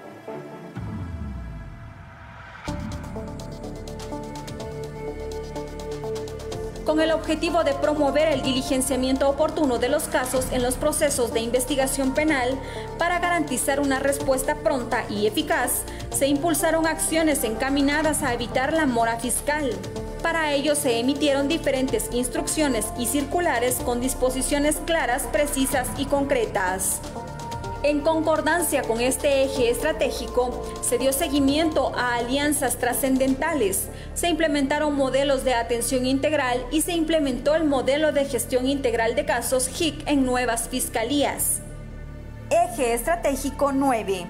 Con el objetivo de promover el diligenciamiento oportuno de los casos en los procesos de investigación penal para garantizar una respuesta pronta y eficaz, se impulsaron acciones encaminadas a evitar la mora fiscal. Para ello se emitieron diferentes instrucciones y circulares con disposiciones claras, precisas y concretas. En concordancia con este eje estratégico, se dio seguimiento a alianzas trascendentales, se implementaron modelos de atención integral y se implementó el modelo de gestión integral de casos H I C en nuevas fiscalías. Eje estratégico nueve.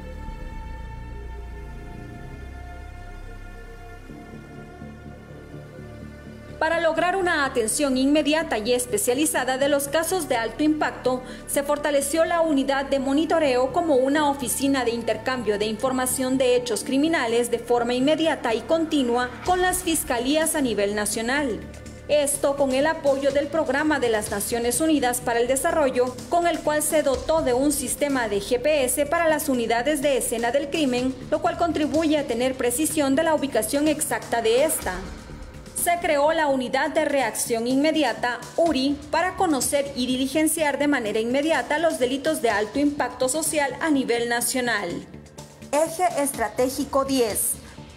Para lograr una atención inmediata y especializada de los casos de alto impacto, se fortaleció la unidad de monitoreo como una oficina de intercambio de información de hechos criminales de forma inmediata y continua con las fiscalías a nivel nacional. Esto con el apoyo del Programa de las Naciones Unidas para el Desarrollo, con el cual se dotó de un sistema de G P S para las unidades de escena del crimen, lo cual contribuye a tener precisión de la ubicación exacta de esta. Se creó la Unidad de Reacción Inmediata, U R I, para conocer y diligenciar de manera inmediata los delitos de alto impacto social a nivel nacional. Eje estratégico diez.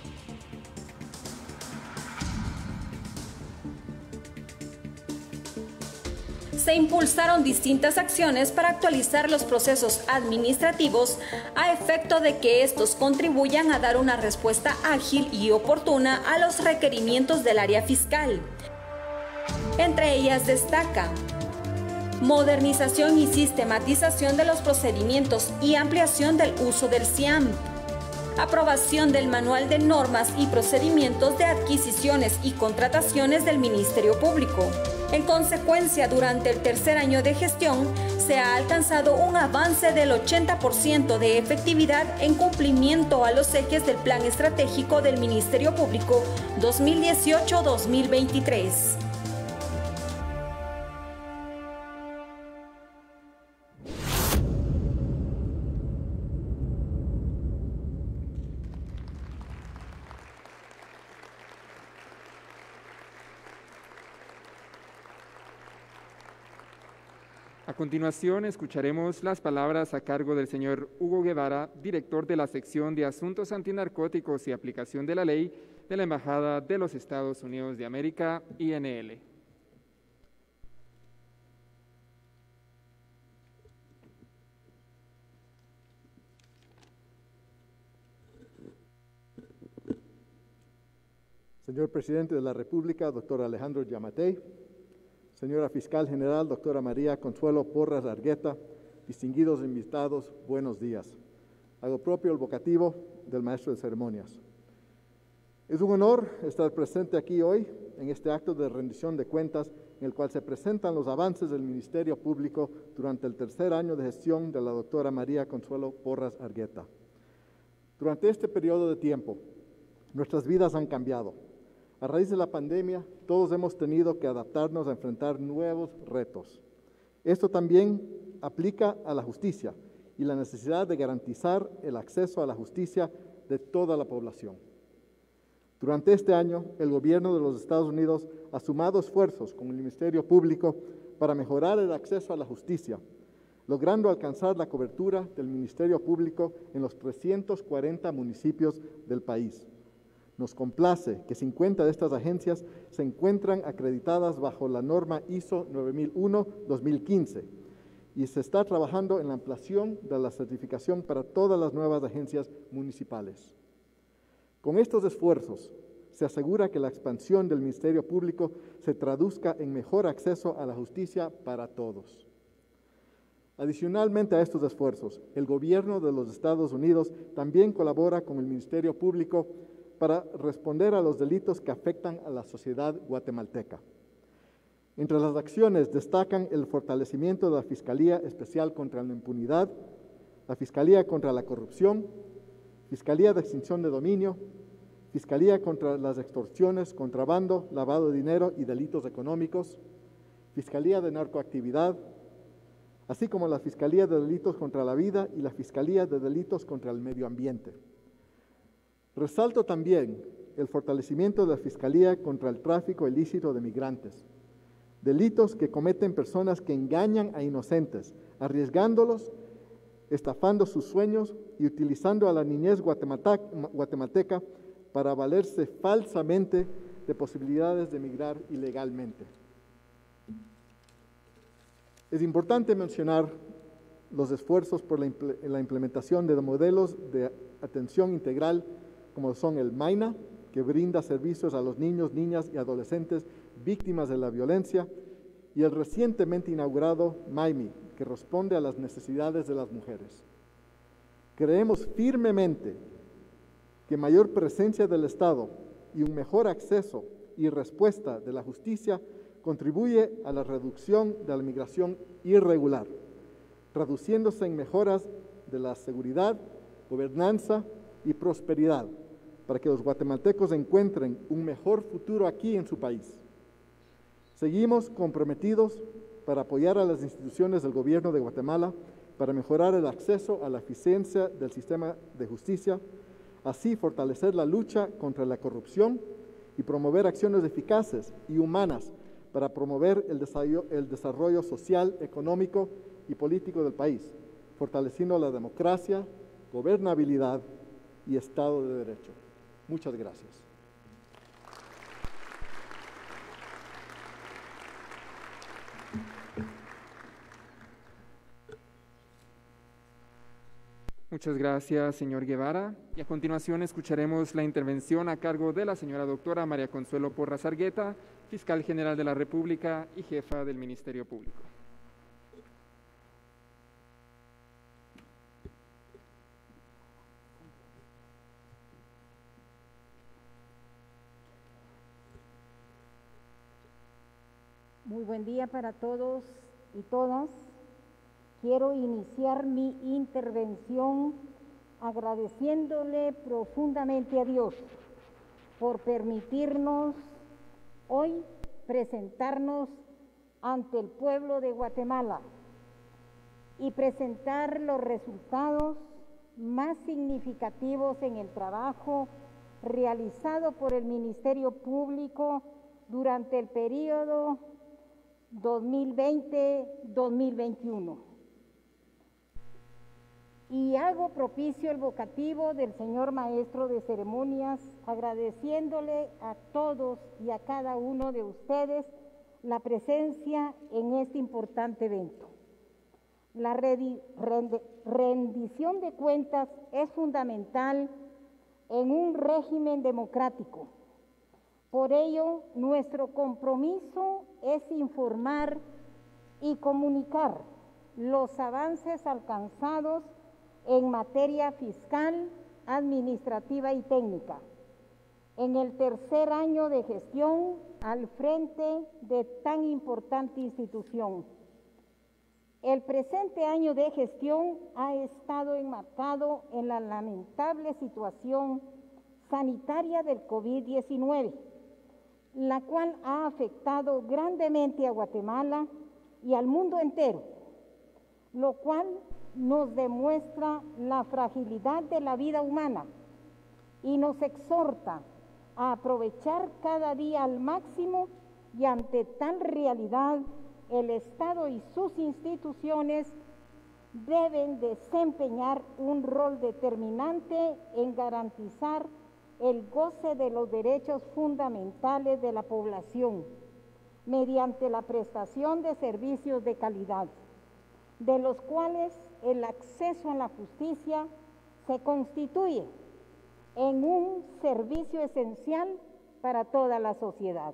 Se impulsaron distintas acciones para actualizar los procesos administrativos a efecto de que estos contribuyan a dar una respuesta ágil y oportuna a los requerimientos del área fiscal. Entre ellas destaca modernización y sistematización de los procedimientos y ampliación del uso del C I A M, aprobación del Manual de Normas y Procedimientos de Adquisiciones y Contrataciones del Ministerio Público. En consecuencia, durante el tercer año de gestión, se ha alcanzado un avance del ochenta por ciento de efectividad en cumplimiento a los ejes del Plan Estratégico del Ministerio Público dos mil dieciocho a dos mil veintitrés. A continuación, escucharemos las palabras a cargo del señor Hugo Guevara, director de la Sección de Asuntos Antinarcóticos y Aplicación de la Ley de la Embajada de los Estados Unidos de América, I N L. Señor Presidente de la República, doctor Alejandro Yamatei, señora Fiscal General, doctora María Consuelo Porras Argueta, distinguidos invitados, buenos días. Hago propio el vocativo del maestro de ceremonias. Es un honor estar presente aquí hoy en este acto de rendición de cuentas en el cual se presentan los avances del Ministerio Público durante el tercer año de gestión de la doctora María Consuelo Porras Argueta. Durante este periodo de tiempo, nuestras vidas han cambiado. A raíz de la pandemia, todos hemos tenido que adaptarnos a enfrentar nuevos retos. Esto también aplica a la justicia y la necesidad de garantizar el acceso a la justicia de toda la población. Durante este año, el gobierno de los Estados Unidos ha sumado esfuerzos con el Ministerio Público para mejorar el acceso a la justicia, logrando alcanzar la cobertura del Ministerio Público en los trescientos cuarenta municipios del país. Nos complace que cincuenta de estas agencias se encuentran acreditadas bajo la norma I S O nueve mil uno dos mil quince y se está trabajando en la ampliación de la certificación para todas las nuevas agencias municipales. Con estos esfuerzos, se asegura que la expansión del Ministerio Público se traduzca en mejor acceso a la justicia para todos. Adicionalmente a estos esfuerzos, el gobierno de los Estados Unidos también colabora con el Ministerio Público para responder a los delitos que afectan a la sociedad guatemalteca. Entre las acciones destacan el fortalecimiento de la Fiscalía Especial contra la Impunidad, la Fiscalía contra la Corrupción, Fiscalía de Extinción de Dominio, Fiscalía contra las extorsiones, contrabando, lavado de dinero y delitos económicos, Fiscalía de Narcoactividad, así como la Fiscalía de Delitos contra la Vida y la Fiscalía de Delitos contra el Medio Ambiente. Resalto también el fortalecimiento de la Fiscalía contra el tráfico ilícito de migrantes, delitos que cometen personas que engañan a inocentes, arriesgándolos, estafando sus sueños y utilizando a la niñez guatemalteca para valerse falsamente de posibilidades de emigrar ilegalmente. Es importante mencionar los esfuerzos por la, impl- la implementación de modelos de atención integral como son el MAINA, que brinda servicios a los niños, niñas y adolescentes víctimas de la violencia, y el recientemente inaugurado MAIMI, que responde a las necesidades de las mujeres. Creemos firmemente que mayor presencia del Estado y un mejor acceso y respuesta de la justicia contribuye a la reducción de la migración irregular, traduciéndose en mejoras de la seguridad, gobernanza y prosperidad, para que los guatemaltecos encuentren un mejor futuro aquí en su país. Seguimos comprometidos para apoyar a las instituciones del gobierno de Guatemala para mejorar el acceso a la eficiencia del sistema de justicia, así fortalecer la lucha contra la corrupción y promover acciones eficaces y humanas para promover el desarrollo, el desarrollo social, económico y político del país, fortaleciendo la democracia, gobernabilidad y Estado de Derecho. Muchas gracias. Muchas gracias, señor Guevara. Y a continuación escucharemos la intervención a cargo de la señora doctora María Consuelo Porras Argueta, Fiscal General de la República y jefa del Ministerio Público. Muy buen día para todos y todas. Quiero iniciar mi intervención agradeciéndole profundamente a Dios por permitirnos hoy presentarnos ante el pueblo de Guatemala y presentar los resultados más significativos en el trabajo realizado por el Ministerio Público durante el periodo dos mil veinte a dos mil veintiuno. Y hago propicio el vocativo del señor maestro de ceremonias, agradeciéndole a todos y a cada uno de ustedes la presencia en este importante evento. La rendición de cuentas es fundamental en un régimen democrático. Por ello, nuestro compromiso es informar y comunicar los avances alcanzados en materia fiscal administrativa y técnica, en el tercer año de gestión al frente de tan importante institución. El presente año de gestión ha estado enmarcado en la lamentable situación sanitaria del COVID diecinueve, la cual ha afectado grandemente a Guatemala y al mundo entero, lo cual nos demuestra la fragilidad de la vida humana y nos exhorta a aprovechar cada día al máximo, y ante tal realidad el Estado y sus instituciones deben desempeñar un rol determinante en garantizar el goce de los derechos fundamentales de la población mediante la prestación de servicios de calidad, de los cuales el acceso a la justicia se constituye en un servicio esencial para toda la sociedad.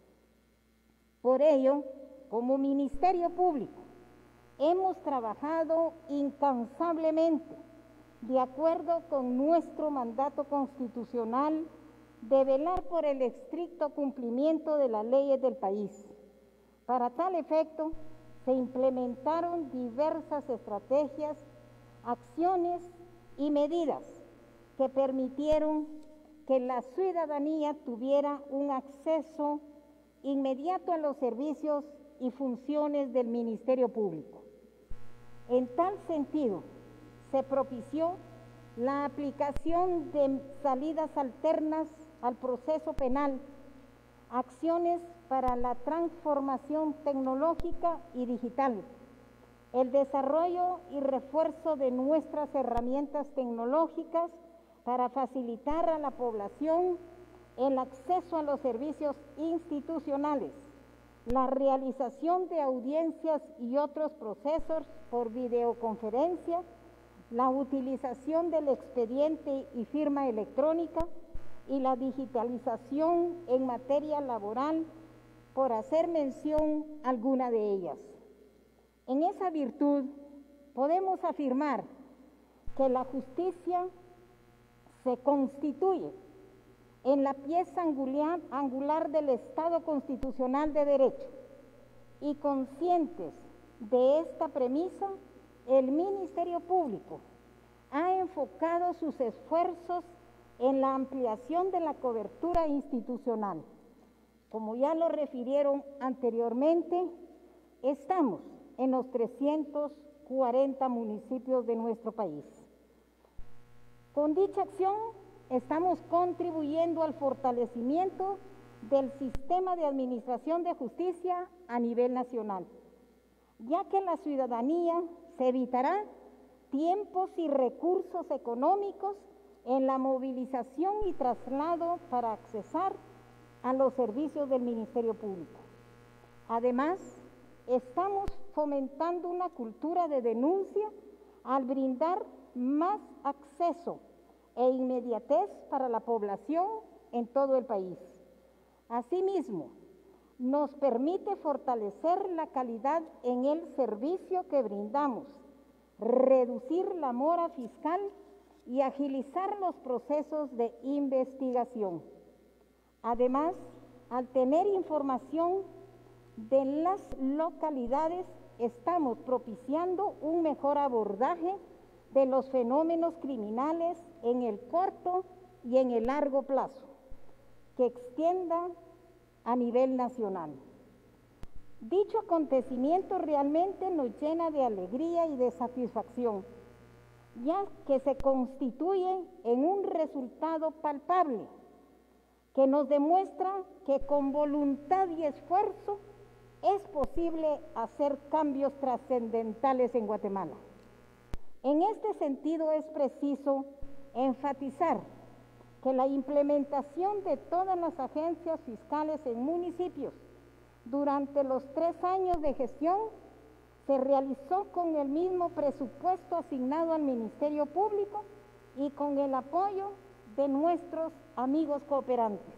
Por ello, como Ministerio Público, hemos trabajado incansablemente de acuerdo con nuestro mandato constitucional de velar por el estricto cumplimiento de las leyes del país. Para tal efecto, se implementaron diversas estrategias, acciones y medidas que permitieron que la ciudadanía tuviera un acceso inmediato a los servicios y funciones del Ministerio Público. En tal sentido, se propició la aplicación de salidas alternas al proceso penal, acciones para la transformación tecnológica y digital, el desarrollo y refuerzo de nuestras herramientas tecnológicas para facilitar a la población el acceso a los servicios institucionales, la realización de audiencias y otros procesos por videoconferencia, la utilización del expediente y firma electrónica y la digitalización en materia laboral, por hacer mención alguna de ellas. En esa virtud, podemos afirmar que la justicia se constituye en la pieza angular, angular del Estado constitucional de derecho, y conscientes de esta premisa, el Ministerio Público ha enfocado sus esfuerzos en la ampliación de la cobertura institucional. Como ya lo refirieron anteriormente, estamos en los trescientos cuarenta municipios de nuestro país. Con dicha acción, estamos contribuyendo al fortalecimiento del sistema de administración de justicia a nivel nacional, ya que la ciudadanía se evitará tiempos y recursos económicos en la movilización y traslado para accesar a los servicios del Ministerio Público. Además, estamos fomentando una cultura de denuncia al brindar más acceso e inmediatez para la población en todo el país. Asimismo, nos permite fortalecer la calidad en el servicio que brindamos, reducir la mora fiscal y agilizar los procesos de investigación. Además, al tener información de las localidades, estamos propiciando un mejor abordaje de los fenómenos criminales en el corto y en el largo plazo, que extienda a nivel nacional. Dicho acontecimiento realmente nos llena de alegría y de satisfacción, ya que se constituye en un resultado palpable que nos demuestra que con voluntad y esfuerzo es posible hacer cambios trascendentales en Guatemala. En este sentido, es preciso enfatizar que la implementación de todas las agencias fiscales en municipios durante los tres años de gestión se realizó con el mismo presupuesto asignado al Ministerio Público y con el apoyo de nuestros amigos cooperantes.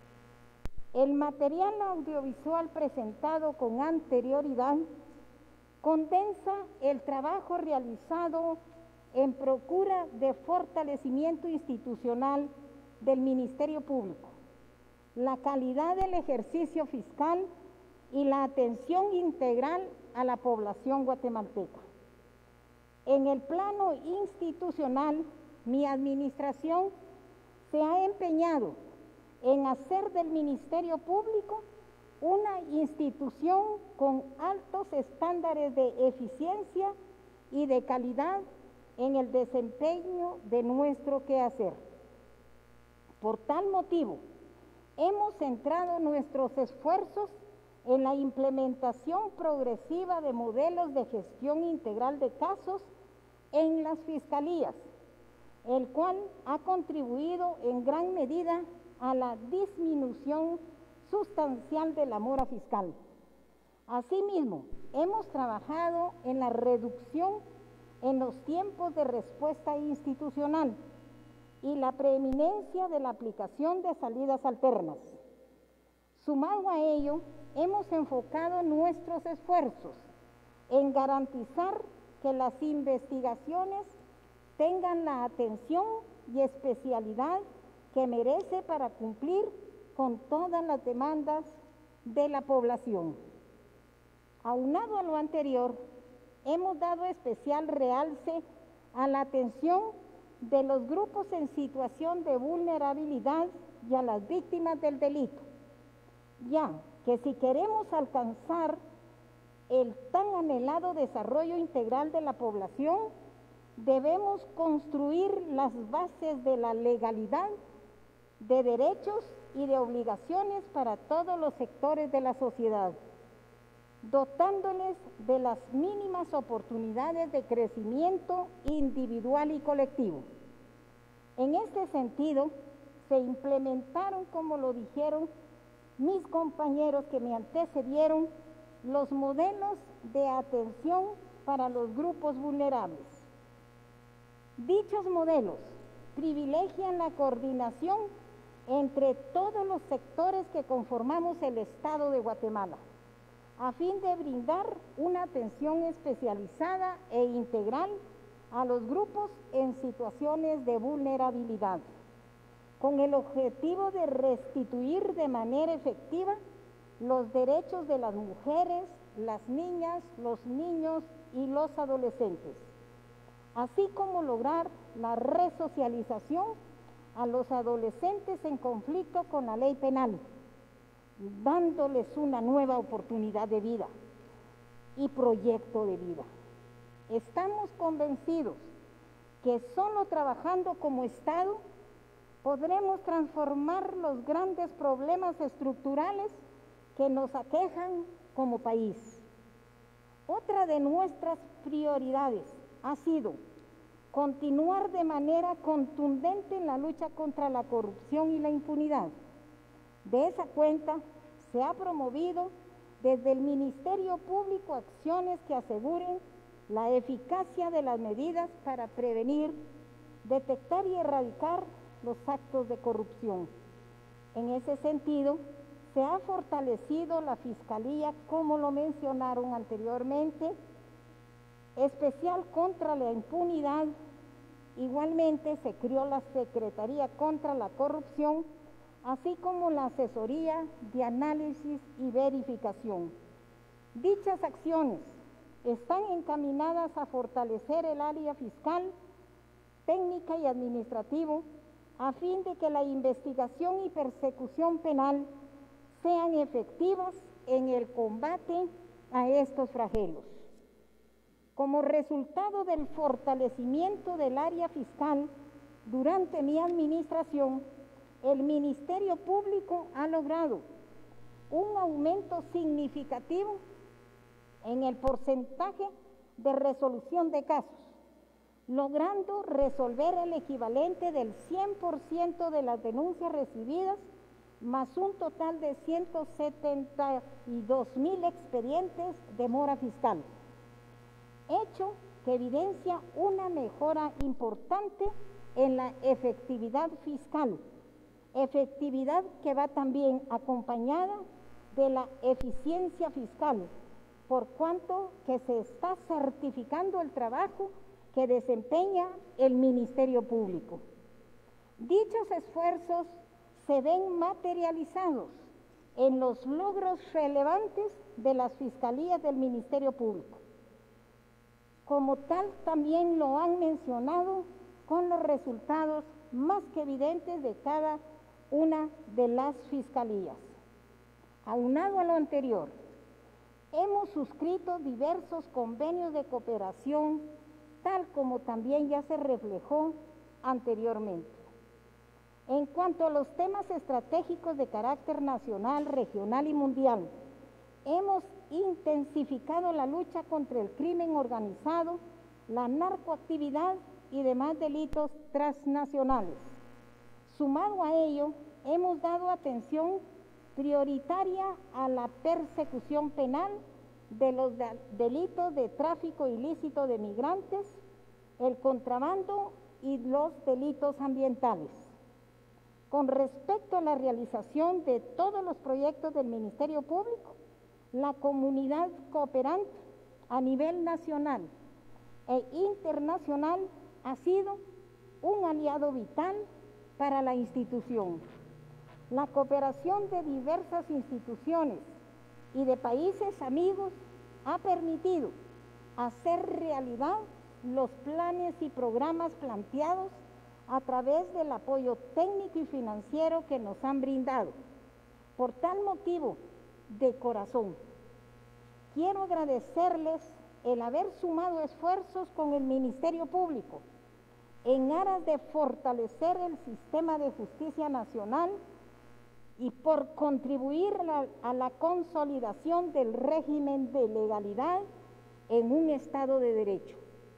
El material audiovisual presentado con anterioridad condensa el trabajo realizado en procura de fortalecimiento institucional del Ministerio Público, la calidad del ejercicio fiscal y la atención integral a la población guatemalteca. En el plano institucional, mi administración se ha empeñado en hacer del Ministerio Público una institución con altos estándares de eficiencia y de calidad en el desempeño de nuestro quehacer. Por tal motivo, hemos centrado nuestros esfuerzos en la implementación progresiva de modelos de gestión integral de casos en las fiscalías, el cual ha contribuido en gran medida a la disminución sustancial de la mora fiscal. Asimismo, hemos trabajado en la reducción en los tiempos de respuesta institucional y la preeminencia de la aplicación de salidas alternas. Sumado a ello, hemos enfocado nuestros esfuerzos en garantizar que las investigaciones tengan la atención y especialidad que merece para cumplir con todas las demandas de la población. Aunado a lo anterior, hemos dado especial realce a la atención de los grupos en situación de vulnerabilidad y a las víctimas del delito, ya que si queremos alcanzar el tan anhelado desarrollo integral de la población, debemos construir las bases de la legalidad, de derechos y de obligaciones para todos los sectores de la sociedad, dotándoles de las mínimas oportunidades de crecimiento individual y colectivo. En este sentido, se implementaron, como lo dijeron mis compañeros que me antecedieron, los modelos de atención para los grupos vulnerables. Dichos modelos privilegian la coordinación entre todos los sectores que conformamos el Estado de Guatemala, a fin de brindar una atención especializada e integral a los grupos en situaciones de vulnerabilidad, con el objetivo de restituir de manera efectiva los derechos de las mujeres, las niñas, los niños y los adolescentes, así como lograr la resocialización a los adolescentes en conflicto con la ley penal, dándoles una nueva oportunidad de vida y proyecto de vida. Estamos convencidos que solo trabajando como Estado podremos transformar los grandes problemas estructurales que nos aquejan como país. Otra de nuestras prioridades ha sido continuar de manera contundente en la lucha contra la corrupción y la impunidad. De esa cuenta, se ha promovido desde el Ministerio Público acciones que aseguren la eficacia de las medidas para prevenir, detectar y erradicar los actos de corrupción. En ese sentido, se ha fortalecido la Fiscalía, como lo mencionaron anteriormente, especial contra la impunidad. Igualmente se creó la Secretaría contra la Corrupción, así como la Asesoría de Análisis y Verificación. Dichas acciones están encaminadas a fortalecer el área fiscal, técnica y administrativo, a fin de que la investigación y persecución penal sean efectivas en el combate a estos flagelos. Como resultado del fortalecimiento del área fiscal durante mi administración, el Ministerio Público ha logrado un aumento significativo en el porcentaje de resolución de casos, logrando resolver el equivalente del cien por ciento de las denuncias recibidas, más un total de ciento setenta y dos mil expedientes de mora fiscal, hecho que evidencia una mejora importante en la efectividad fiscal, efectividad que va también acompañada de la eficiencia fiscal, por cuanto que se está certificando el trabajo que desempeña el Ministerio Público. Dichos esfuerzos se ven materializados en los logros relevantes de las fiscalías del Ministerio Público. Como tal, también lo han mencionado con los resultados más que evidentes de cada una de las fiscalías. Aunado a lo anterior, hemos suscrito diversos convenios de cooperación, tal como también ya se reflejó anteriormente. En cuanto a los temas estratégicos de carácter nacional, regional y mundial, hemos intensificado la lucha contra el crimen organizado, la narcoactividad y demás delitos transnacionales. Sumado a ello, hemos dado atención prioritaria a la persecución penal de los de delitos de tráfico ilícito de migrantes, el contrabando y los delitos ambientales. Con respecto a la realización de todos los proyectos del Ministerio Público, la comunidad cooperante a nivel nacional e internacional ha sido un aliado vital para la institución. La cooperación de diversas instituciones y de países amigos ha permitido hacer realidad los planes y programas planteados a través del apoyo técnico y financiero que nos han brindado. Por tal motivo, de corazón, quiero agradecerles el haber sumado esfuerzos con el Ministerio Público en aras de fortalecer el sistema de justicia nacional y por contribuir la, a la consolidación del régimen de legalidad en un Estado de Derecho.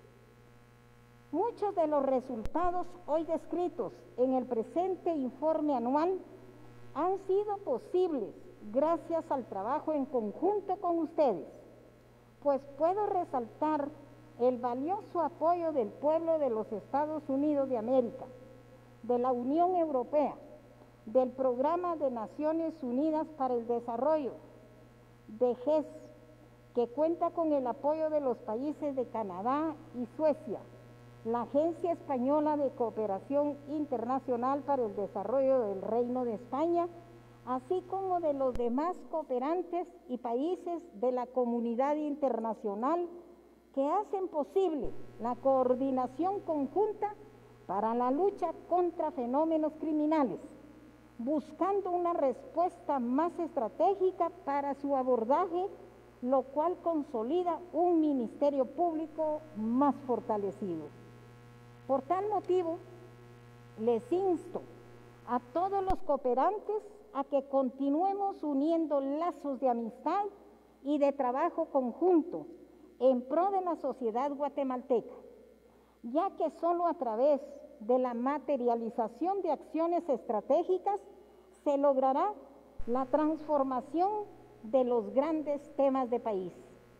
Muchos de los resultados hoy descritos en el presente informe anual han sido posibles gracias al trabajo en conjunto con ustedes, pues puedo resaltar el valioso apoyo del pueblo de los Estados Unidos de América, de la Unión Europea, del Programa de Naciones Unidas para el Desarrollo, de G E S, que cuenta con el apoyo de los países de Canadá y Suecia, la Agencia Española de Cooperación Internacional para el Desarrollo del Reino de España, así como de los demás cooperantes y países de la comunidad internacional que hacen posible la coordinación conjunta para la lucha contra fenómenos criminales, buscando una respuesta más estratégica para su abordaje, lo cual consolida un Ministerio Público más fortalecido. Por tal motivo, les insto a todos los cooperantes a que continuemos uniendo lazos de amistad y de trabajo conjunto en pro de la sociedad guatemalteca, ya que solo a través de la materialización de acciones estratégicas se logrará la transformación de los grandes temas de país.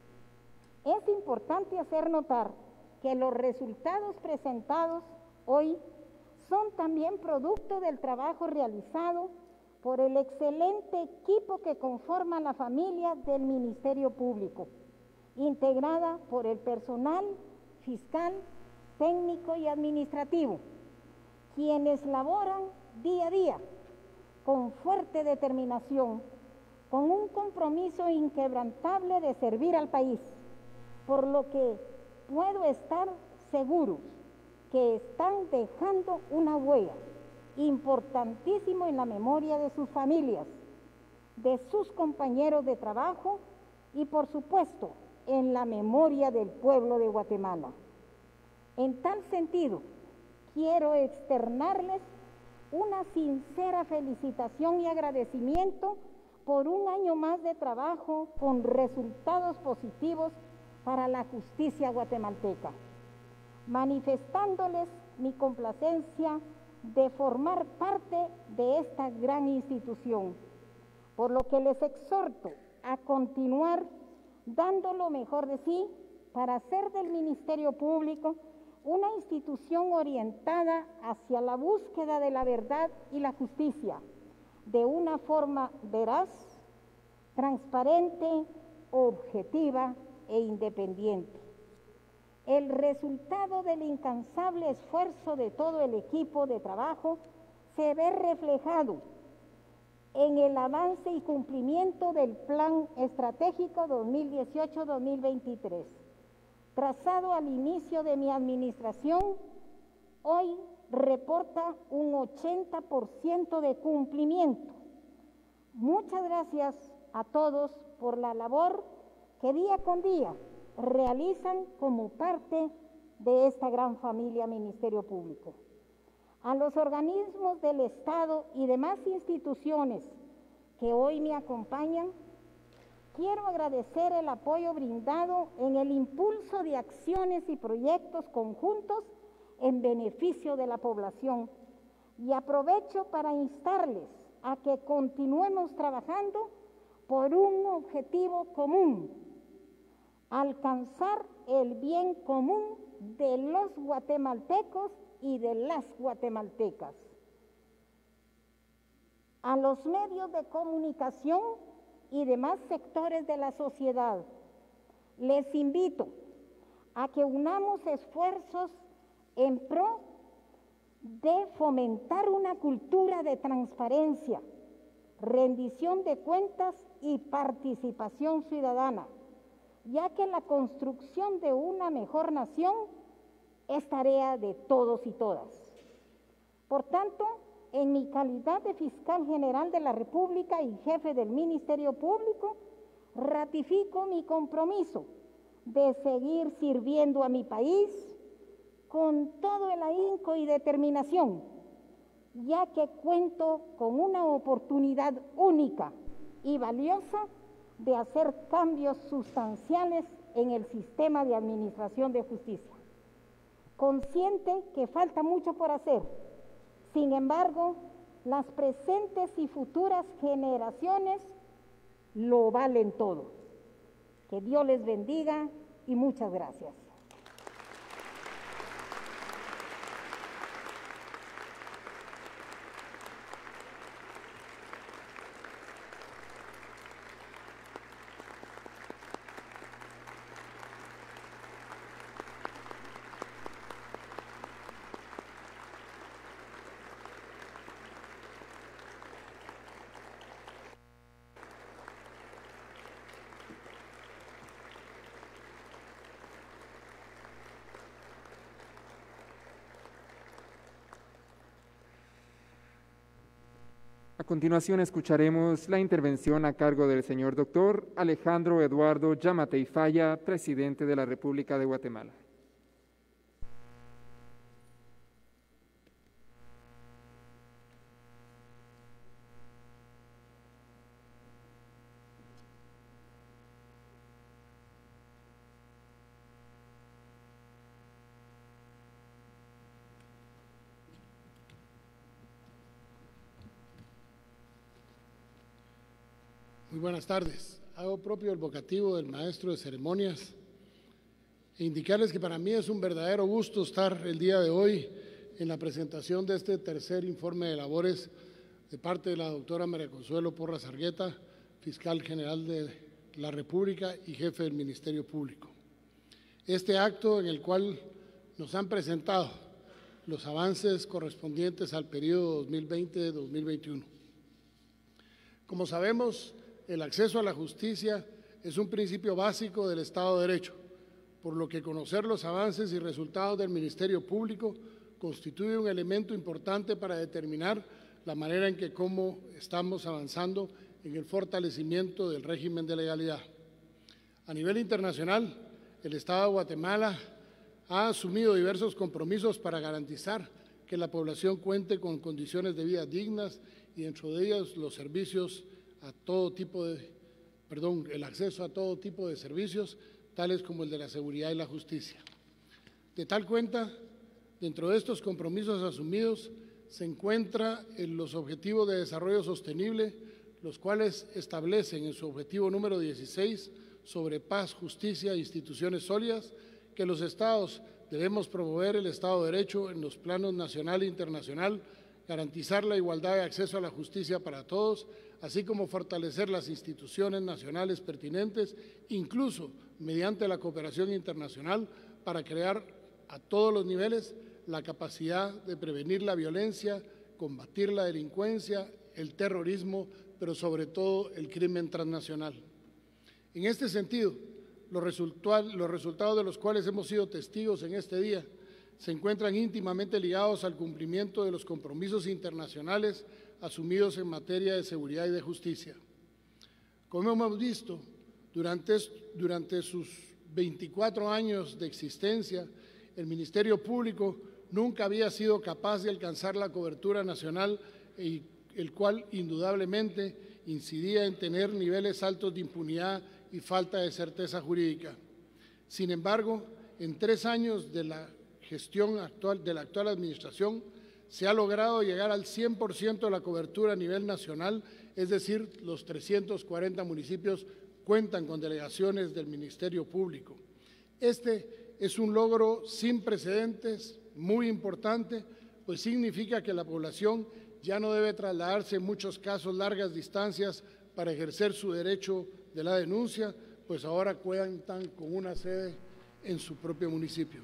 Es importante hacer notar que los resultados presentados hoy son también producto del trabajo realizado por el excelente equipo que conforma la familia del Ministerio Público, integrada por el personal fiscal, técnico y administrativo, quienes laboran día a día con fuerte determinación, con un compromiso inquebrantable de servir al país, por lo que puedo estar seguro que están dejando una huella importantísima en la memoria de sus familias, de sus compañeros de trabajo y, por supuesto, en la memoria del pueblo de Guatemala. En tal sentido, quiero externarles una sincera felicitación y agradecimiento por un año más de trabajo con resultados positivos para la justicia guatemalteca, manifestándoles mi complacencia de formar parte de esta gran institución, por lo que les exhorto a continuar dando lo mejor de sí para hacer del Ministerio Público una institución orientada hacia la búsqueda de la verdad y la justicia de una forma veraz, transparente, objetiva e independiente. El resultado del incansable esfuerzo de todo el equipo de trabajo se ve reflejado en el avance y cumplimiento del Plan Estratégico dos mil dieciocho a dos mil veintitrés. Trazado al inicio de mi administración, hoy reporta un ochenta por ciento de cumplimiento. Muchas gracias a todos por la labor que día con día realizan como parte de esta gran familia Ministerio Público. A los organismos del Estado y demás instituciones que hoy me acompañan, quiero agradecer el apoyo brindado en el impulso de acciones y proyectos conjuntos en beneficio de la población, y aprovecho para instarles a que continuemos trabajando por un objetivo común: alcanzar el bien común de los guatemaltecos y de las guatemaltecas. A los medios de comunicación y demás sectores de la sociedad, les invito a que unamos esfuerzos en pro de fomentar una cultura de transparencia, rendición de cuentas y participación ciudadana, ya que la construcción de una mejor nación es tarea de todos y todas. Por tanto, en mi calidad de fiscal general de la República y jefe del Ministerio Público, ratifico mi compromiso de seguir sirviendo a mi país con todo el ahínco y determinación, ya que cuento con una oportunidad única y valiosa de hacer cambios sustanciales en el sistema de administración de justicia. Consciente que falta mucho por hacer, sin embargo, las presentes y futuras generaciones lo valen todo. Que Dios les bendiga y muchas gracias. A continuación escucharemos la intervención a cargo del señor doctor Alejandro Eduardo Yamatei Falla, presidente de la República de Guatemala. Muy buenas tardes. Hago propio el vocativo del maestro de ceremonias e indicarles que para mí es un verdadero gusto estar el día de hoy en la presentación de este tercer informe de labores de parte de la doctora María Consuelo Porras Argueta, fiscal general de la República y jefe del Ministerio Público. Este acto en el cual nos han presentado los avances correspondientes al periodo dos mil veinte a dos mil veintiuno. Como sabemos, el acceso a la justicia es un principio básico del Estado de Derecho, por lo que conocer los avances y resultados del Ministerio Público constituye un elemento importante para determinar la manera en que cómo estamos avanzando en el fortalecimiento del régimen de legalidad. A nivel internacional, el Estado de Guatemala ha asumido diversos compromisos para garantizar que la población cuente con condiciones de vida dignas y dentro de ellas los servicios a todo tipo de, perdón, el acceso a todo tipo de servicios, tales como el de la seguridad y la justicia. De tal cuenta, dentro de estos compromisos asumidos, se encuentran los Objetivos de Desarrollo Sostenible, los cuales establecen en su objetivo número dieciséis, sobre paz, justicia e instituciones sólidas, que los estados debemos promover el Estado de Derecho en los planos nacional e internacional, garantizar la igualdad de acceso a la justicia para todos, así como fortalecer las instituciones nacionales pertinentes, incluso mediante la cooperación internacional, para crear a todos los niveles la capacidad de prevenir la violencia, combatir la delincuencia, el terrorismo, pero sobre todo el crimen transnacional. En este sentido, los, los resultados de los cuales hemos sido testigos en este día se encuentran íntimamente ligados al cumplimiento de los compromisos internacionales asumidos en materia de seguridad y de justicia. Como hemos visto, durante, durante sus veinticuatro años de existencia, el Ministerio Público nunca había sido capaz de alcanzar la cobertura nacional, el cual indudablemente incidía en tener niveles altos de impunidad y falta de certeza jurídica. Sin embargo, en tres años de la gestión actual de la actual administración, se ha logrado llegar al cien por ciento de la cobertura a nivel nacional, es decir, los trescientos cuarenta municipios cuentan con delegaciones del Ministerio Público. Este es un logro sin precedentes, muy importante, pues significa que la población ya no debe trasladarse en muchos casos largas distancias para ejercer su derecho de la denuncia, pues ahora cuentan con una sede en su propio municipio.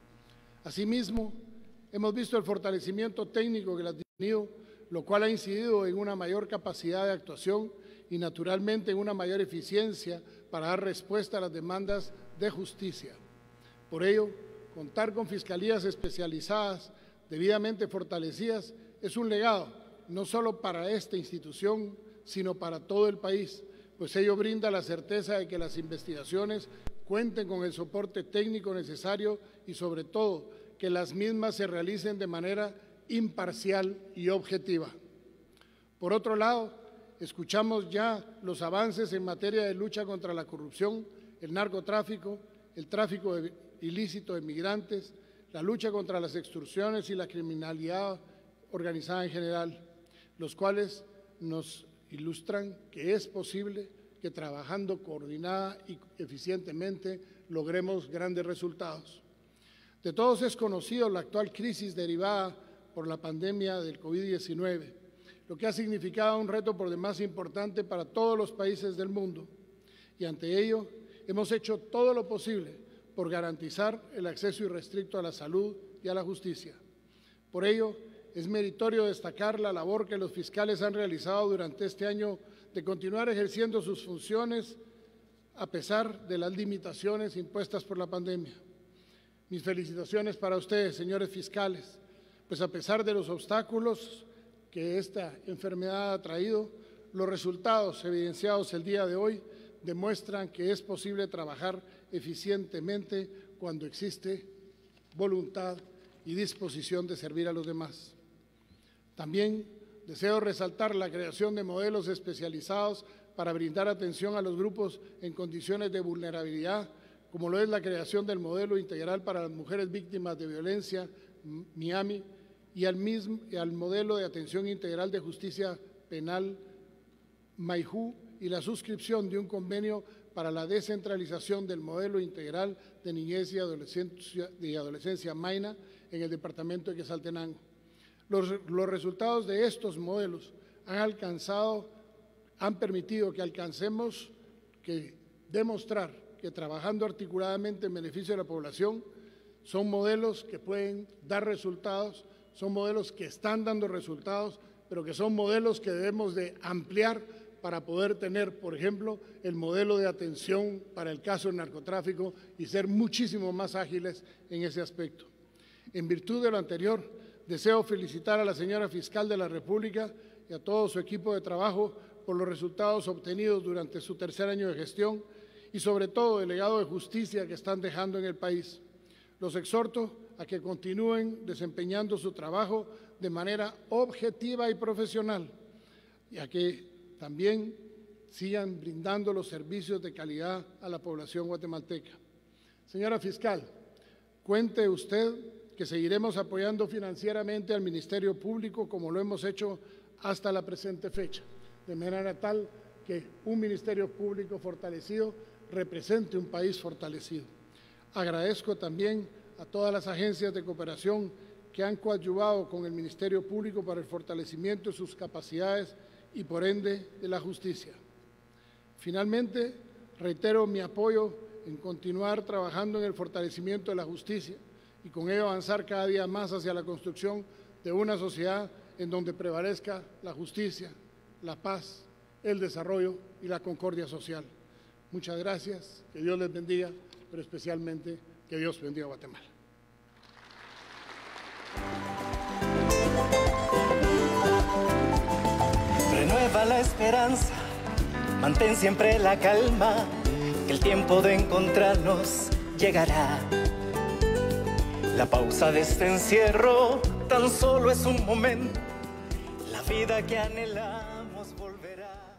Asimismo, hemos visto el fortalecimiento técnico que la ha tenido, lo cual ha incidido en una mayor capacidad de actuación y naturalmente en una mayor eficiencia para dar respuesta a las demandas de justicia. Por ello, contar con fiscalías especializadas debidamente fortalecidas es un legado, no solo para esta institución, sino para todo el país, pues ello brinda la certeza de que las investigaciones cuenten con el soporte técnico necesario y, sobre todo, que las mismas se realicen de manera imparcial y objetiva. Por otro lado, escuchamos ya los avances en materia de lucha contra la corrupción, el narcotráfico, el tráfico de, ilícito de migrantes, la lucha contra las extorsiones y la criminalidad organizada en general, los cuales nos ilustran que es posible que trabajando coordinada y eficientemente logremos grandes resultados. De todos es conocido la actual crisis derivada por la pandemia del COVID diecinueve, lo que ha significado un reto por demás importante para todos los países del mundo. Y ante ello, hemos hecho todo lo posible por garantizar el acceso irrestricto a la salud y a la justicia. Por ello, es meritorio destacar la labor que los fiscales han realizado durante este año de continuar ejerciendo sus funciones a pesar de las limitaciones impuestas por la pandemia. Mis felicitaciones para ustedes, señores fiscales, pues a pesar de los obstáculos que esta enfermedad ha traído, los resultados evidenciados el día de hoy demuestran que es posible trabajar eficientemente cuando existe voluntad y disposición de servir a los demás. También deseo resaltar la creación de modelos especializados para brindar atención a los grupos en condiciones de vulnerabilidad, como lo es la creación del modelo integral para las mujeres víctimas de violencia, Miami, y al, mismo, y al modelo de atención integral de justicia penal, Mayjú, y la suscripción de un convenio para la descentralización del modelo integral de niñez y adolescencia, y adolescencia Maina en el departamento de Quetzaltenango. Los, los resultados de estos modelos han alcanzado, han permitido que alcancemos que demostrar que trabajando articuladamente en beneficio de la población son modelos que pueden dar resultados, son modelos que están dando resultados, pero que son modelos que debemos de ampliar para poder tener, por ejemplo, el modelo de atención para el caso del narcotráfico y ser muchísimo más ágiles en ese aspecto. En virtud de lo anterior, deseo felicitar a la señora Fiscal de la República y a todo su equipo de trabajo por los resultados obtenidos durante su tercer año de gestión y sobre todo el legado de justicia que están dejando en el país. Los exhorto a que continúen desempeñando su trabajo de manera objetiva y profesional y a que también sigan brindando los servicios de calidad a la población guatemalteca. Señora Fiscal, cuente usted que seguiremos apoyando financieramente al Ministerio Público como lo hemos hecho hasta la presente fecha, de manera tal que un Ministerio Público fortalecido represente un país fortalecido. Agradezco también a todas las agencias de cooperación que han coadyuvado con el Ministerio Público para el fortalecimiento de sus capacidades y, por ende, de la justicia. Finalmente, reitero mi apoyo en continuar trabajando en el fortalecimiento de la justicia y con ello avanzar cada día más hacia la construcción de una sociedad en donde prevalezca la justicia, la paz, el desarrollo y la concordia social. Muchas gracias, que Dios les bendiga, pero especialmente que Dios bendiga a Guatemala. Renueva la esperanza, mantén siempre la calma, que el tiempo de encontrarnos llegará. La pausa de este encierro tan solo es un momento, la vida que anhelamos volverá.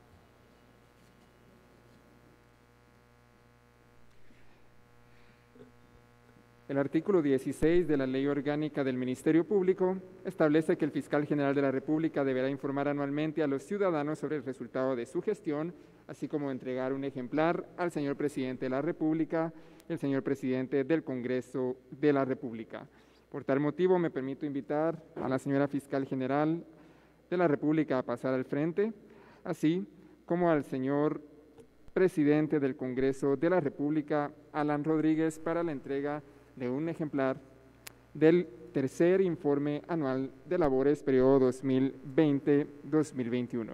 El artículo dieciséis de la Ley Orgánica del Ministerio Público establece que el fiscal general de la República deberá informar anualmente a los ciudadanos sobre el resultado de su gestión, así como entregar un ejemplar al señor presidente de la República y al señor presidente del Congreso de la República. Por tal motivo, me permito invitar a la señora fiscal general de la República a pasar al frente, así como al señor presidente del Congreso de la República, Alan Rodríguez, para la entrega de un ejemplar del tercer informe anual de labores periodo dos mil veinte dos mil veintiuno.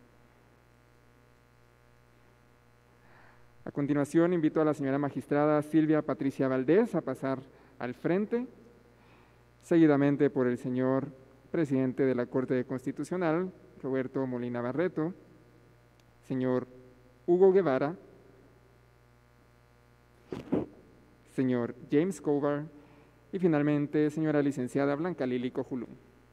A continuación, invito a la señora magistrada Silvia Patricia Valdés a pasar al frente, seguidamente por el señor presidente de la Corte Constitucional, Roberto Molina Barreto, señor Hugo Guevara, señor James Cobar y finalmente señora licenciada Blanca Lili Cojulum.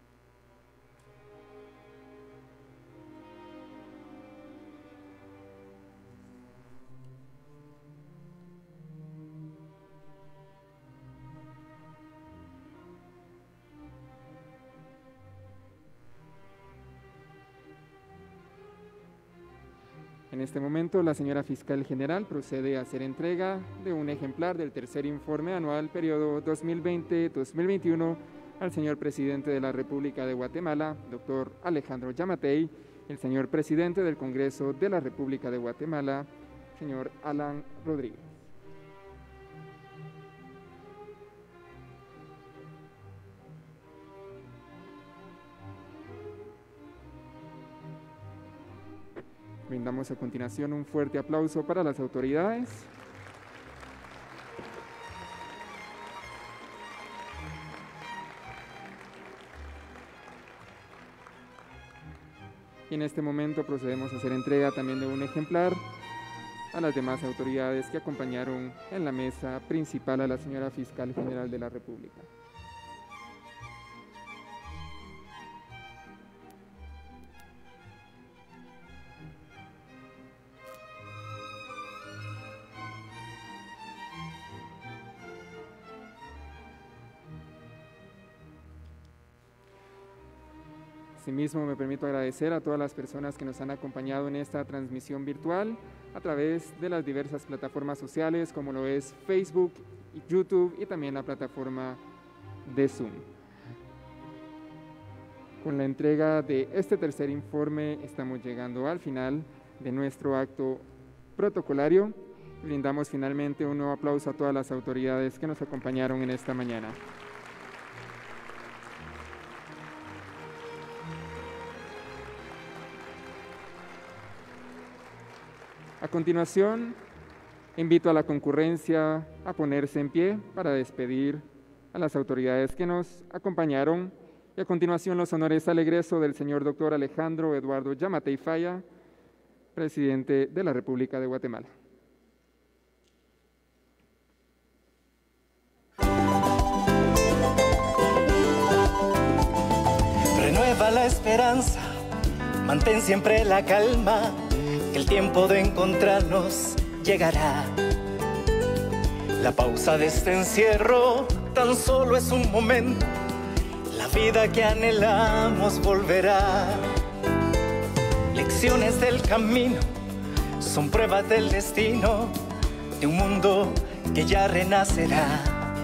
En este momento, la señora fiscal general procede a hacer entrega de un ejemplar del tercer informe anual periodo dos mil veinte dos mil veintiuno al señor presidente de la República de Guatemala, doctor Alejandro Yamatei, el señor presidente del Congreso de la República de Guatemala, señor Alan Rodríguez. Brindamos a continuación un fuerte aplauso para las autoridades. Y en este momento procedemos a hacer entrega también de un ejemplar a las demás autoridades que acompañaron en la mesa principal a la señora fiscal general de la República. Asimismo, me permito agradecer a todas las personas que nos han acompañado en esta transmisión virtual a través de las diversas plataformas sociales como lo es Facebook, YouTube y también la plataforma de Zoom. Con la entrega de este tercer informe estamos llegando al final de nuestro acto protocolario. Brindamos finalmente un nuevo aplauso a todas las autoridades que nos acompañaron en esta mañana. A continuación, invito a la concurrencia a ponerse en pie para despedir a las autoridades que nos acompañaron y a continuación los honores al egreso del señor doctor Alejandro Eduardo Yamatei Falla, presidente de la República de Guatemala. Renueva la esperanza, mantén siempre la calma, que el tiempo de encontrarnos llegará. La pausa de este encierro tan solo es un momento, la vida que anhelamos volverá. Lecciones del camino son pruebas del destino de un mundo que ya renacerá.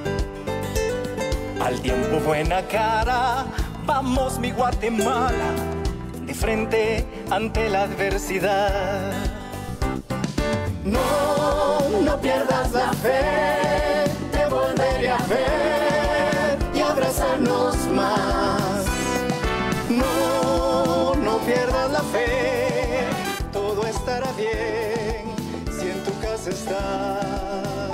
Al tiempo buena cara, vamos mi Guatemala, de frente ante la adversidad. No, no no pierdas la fe, te volveré a ver y abrazarnos más. No, no pierdas la fe, todo estará bien si en tu casa estás.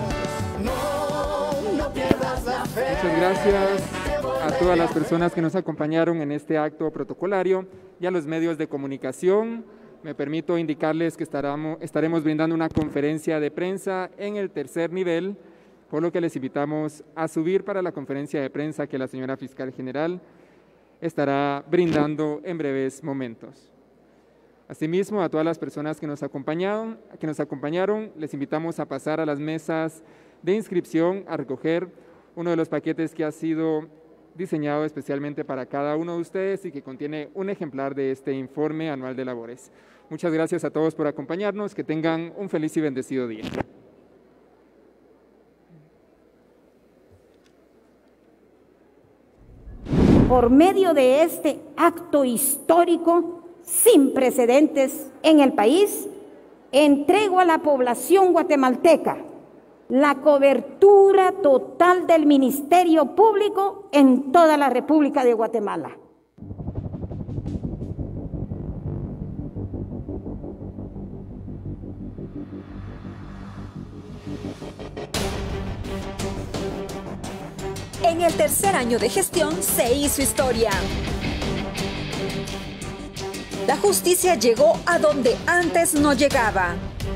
No, no pierdas la fe. Muchas gracias a todas las personas que nos acompañaron en este acto protocolario y a los medios de comunicación. Me permito indicarles que estaremos, estaremos brindando una conferencia de prensa en el tercer nivel, por lo que les invitamos a subir para la conferencia de prensa que la señora Fiscal General estará brindando en breves momentos. Asimismo, a todas las personas que nos acompañaron, que nos acompañaron, les invitamos a pasar a las mesas de inscripción a recoger uno de los paquetes que ha sido diseñado especialmente para cada uno de ustedes y que contiene un ejemplar de este informe anual de labores. Muchas gracias a todos por acompañarnos, que tengan un feliz y bendecido día. Por medio de este acto histórico sin precedentes en el país, entrego a la población guatemalteca la cobertura total del Ministerio Público en toda la República de Guatemala. En el tercer año de gestión se hizo historia. La justicia llegó a donde antes no llegaba.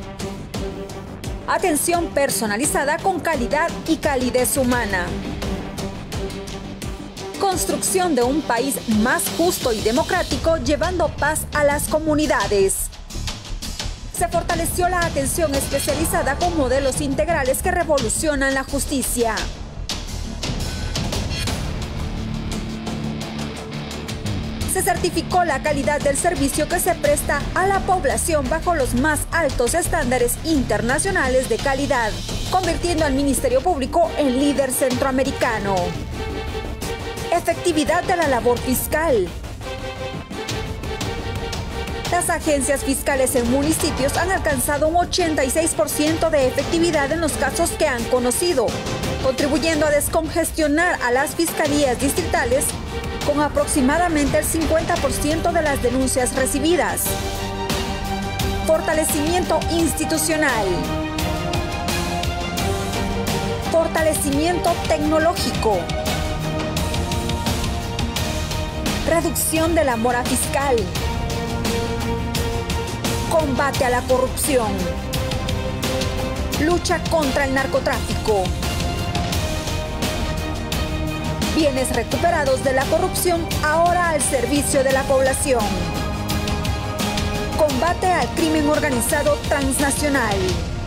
Atención personalizada con calidad y calidez humana. Construcción de un país más justo y democrático, llevando paz a las comunidades. Se fortaleció la atención especializada con modelos integrales que revolucionan la justicia. Se certificó la calidad del servicio que se presta a la población bajo los más altos estándares internacionales de calidad, convirtiendo al Ministerio Público en líder centroamericano. Efectividad de la labor fiscal. Las agencias fiscales en municipios han alcanzado un ochenta y seis por ciento de efectividad en los casos que han conocido, contribuyendo a descongestionar a las fiscalías distritales con aproximadamente el cincuenta por ciento de las denuncias recibidas. Fortalecimiento institucional. Fortalecimiento tecnológico. Reducción de la mora fiscal. Combate a la corrupción. Lucha contra el narcotráfico. Bienes recuperados de la corrupción ahora al servicio de la población. Combate al crimen organizado transnacional.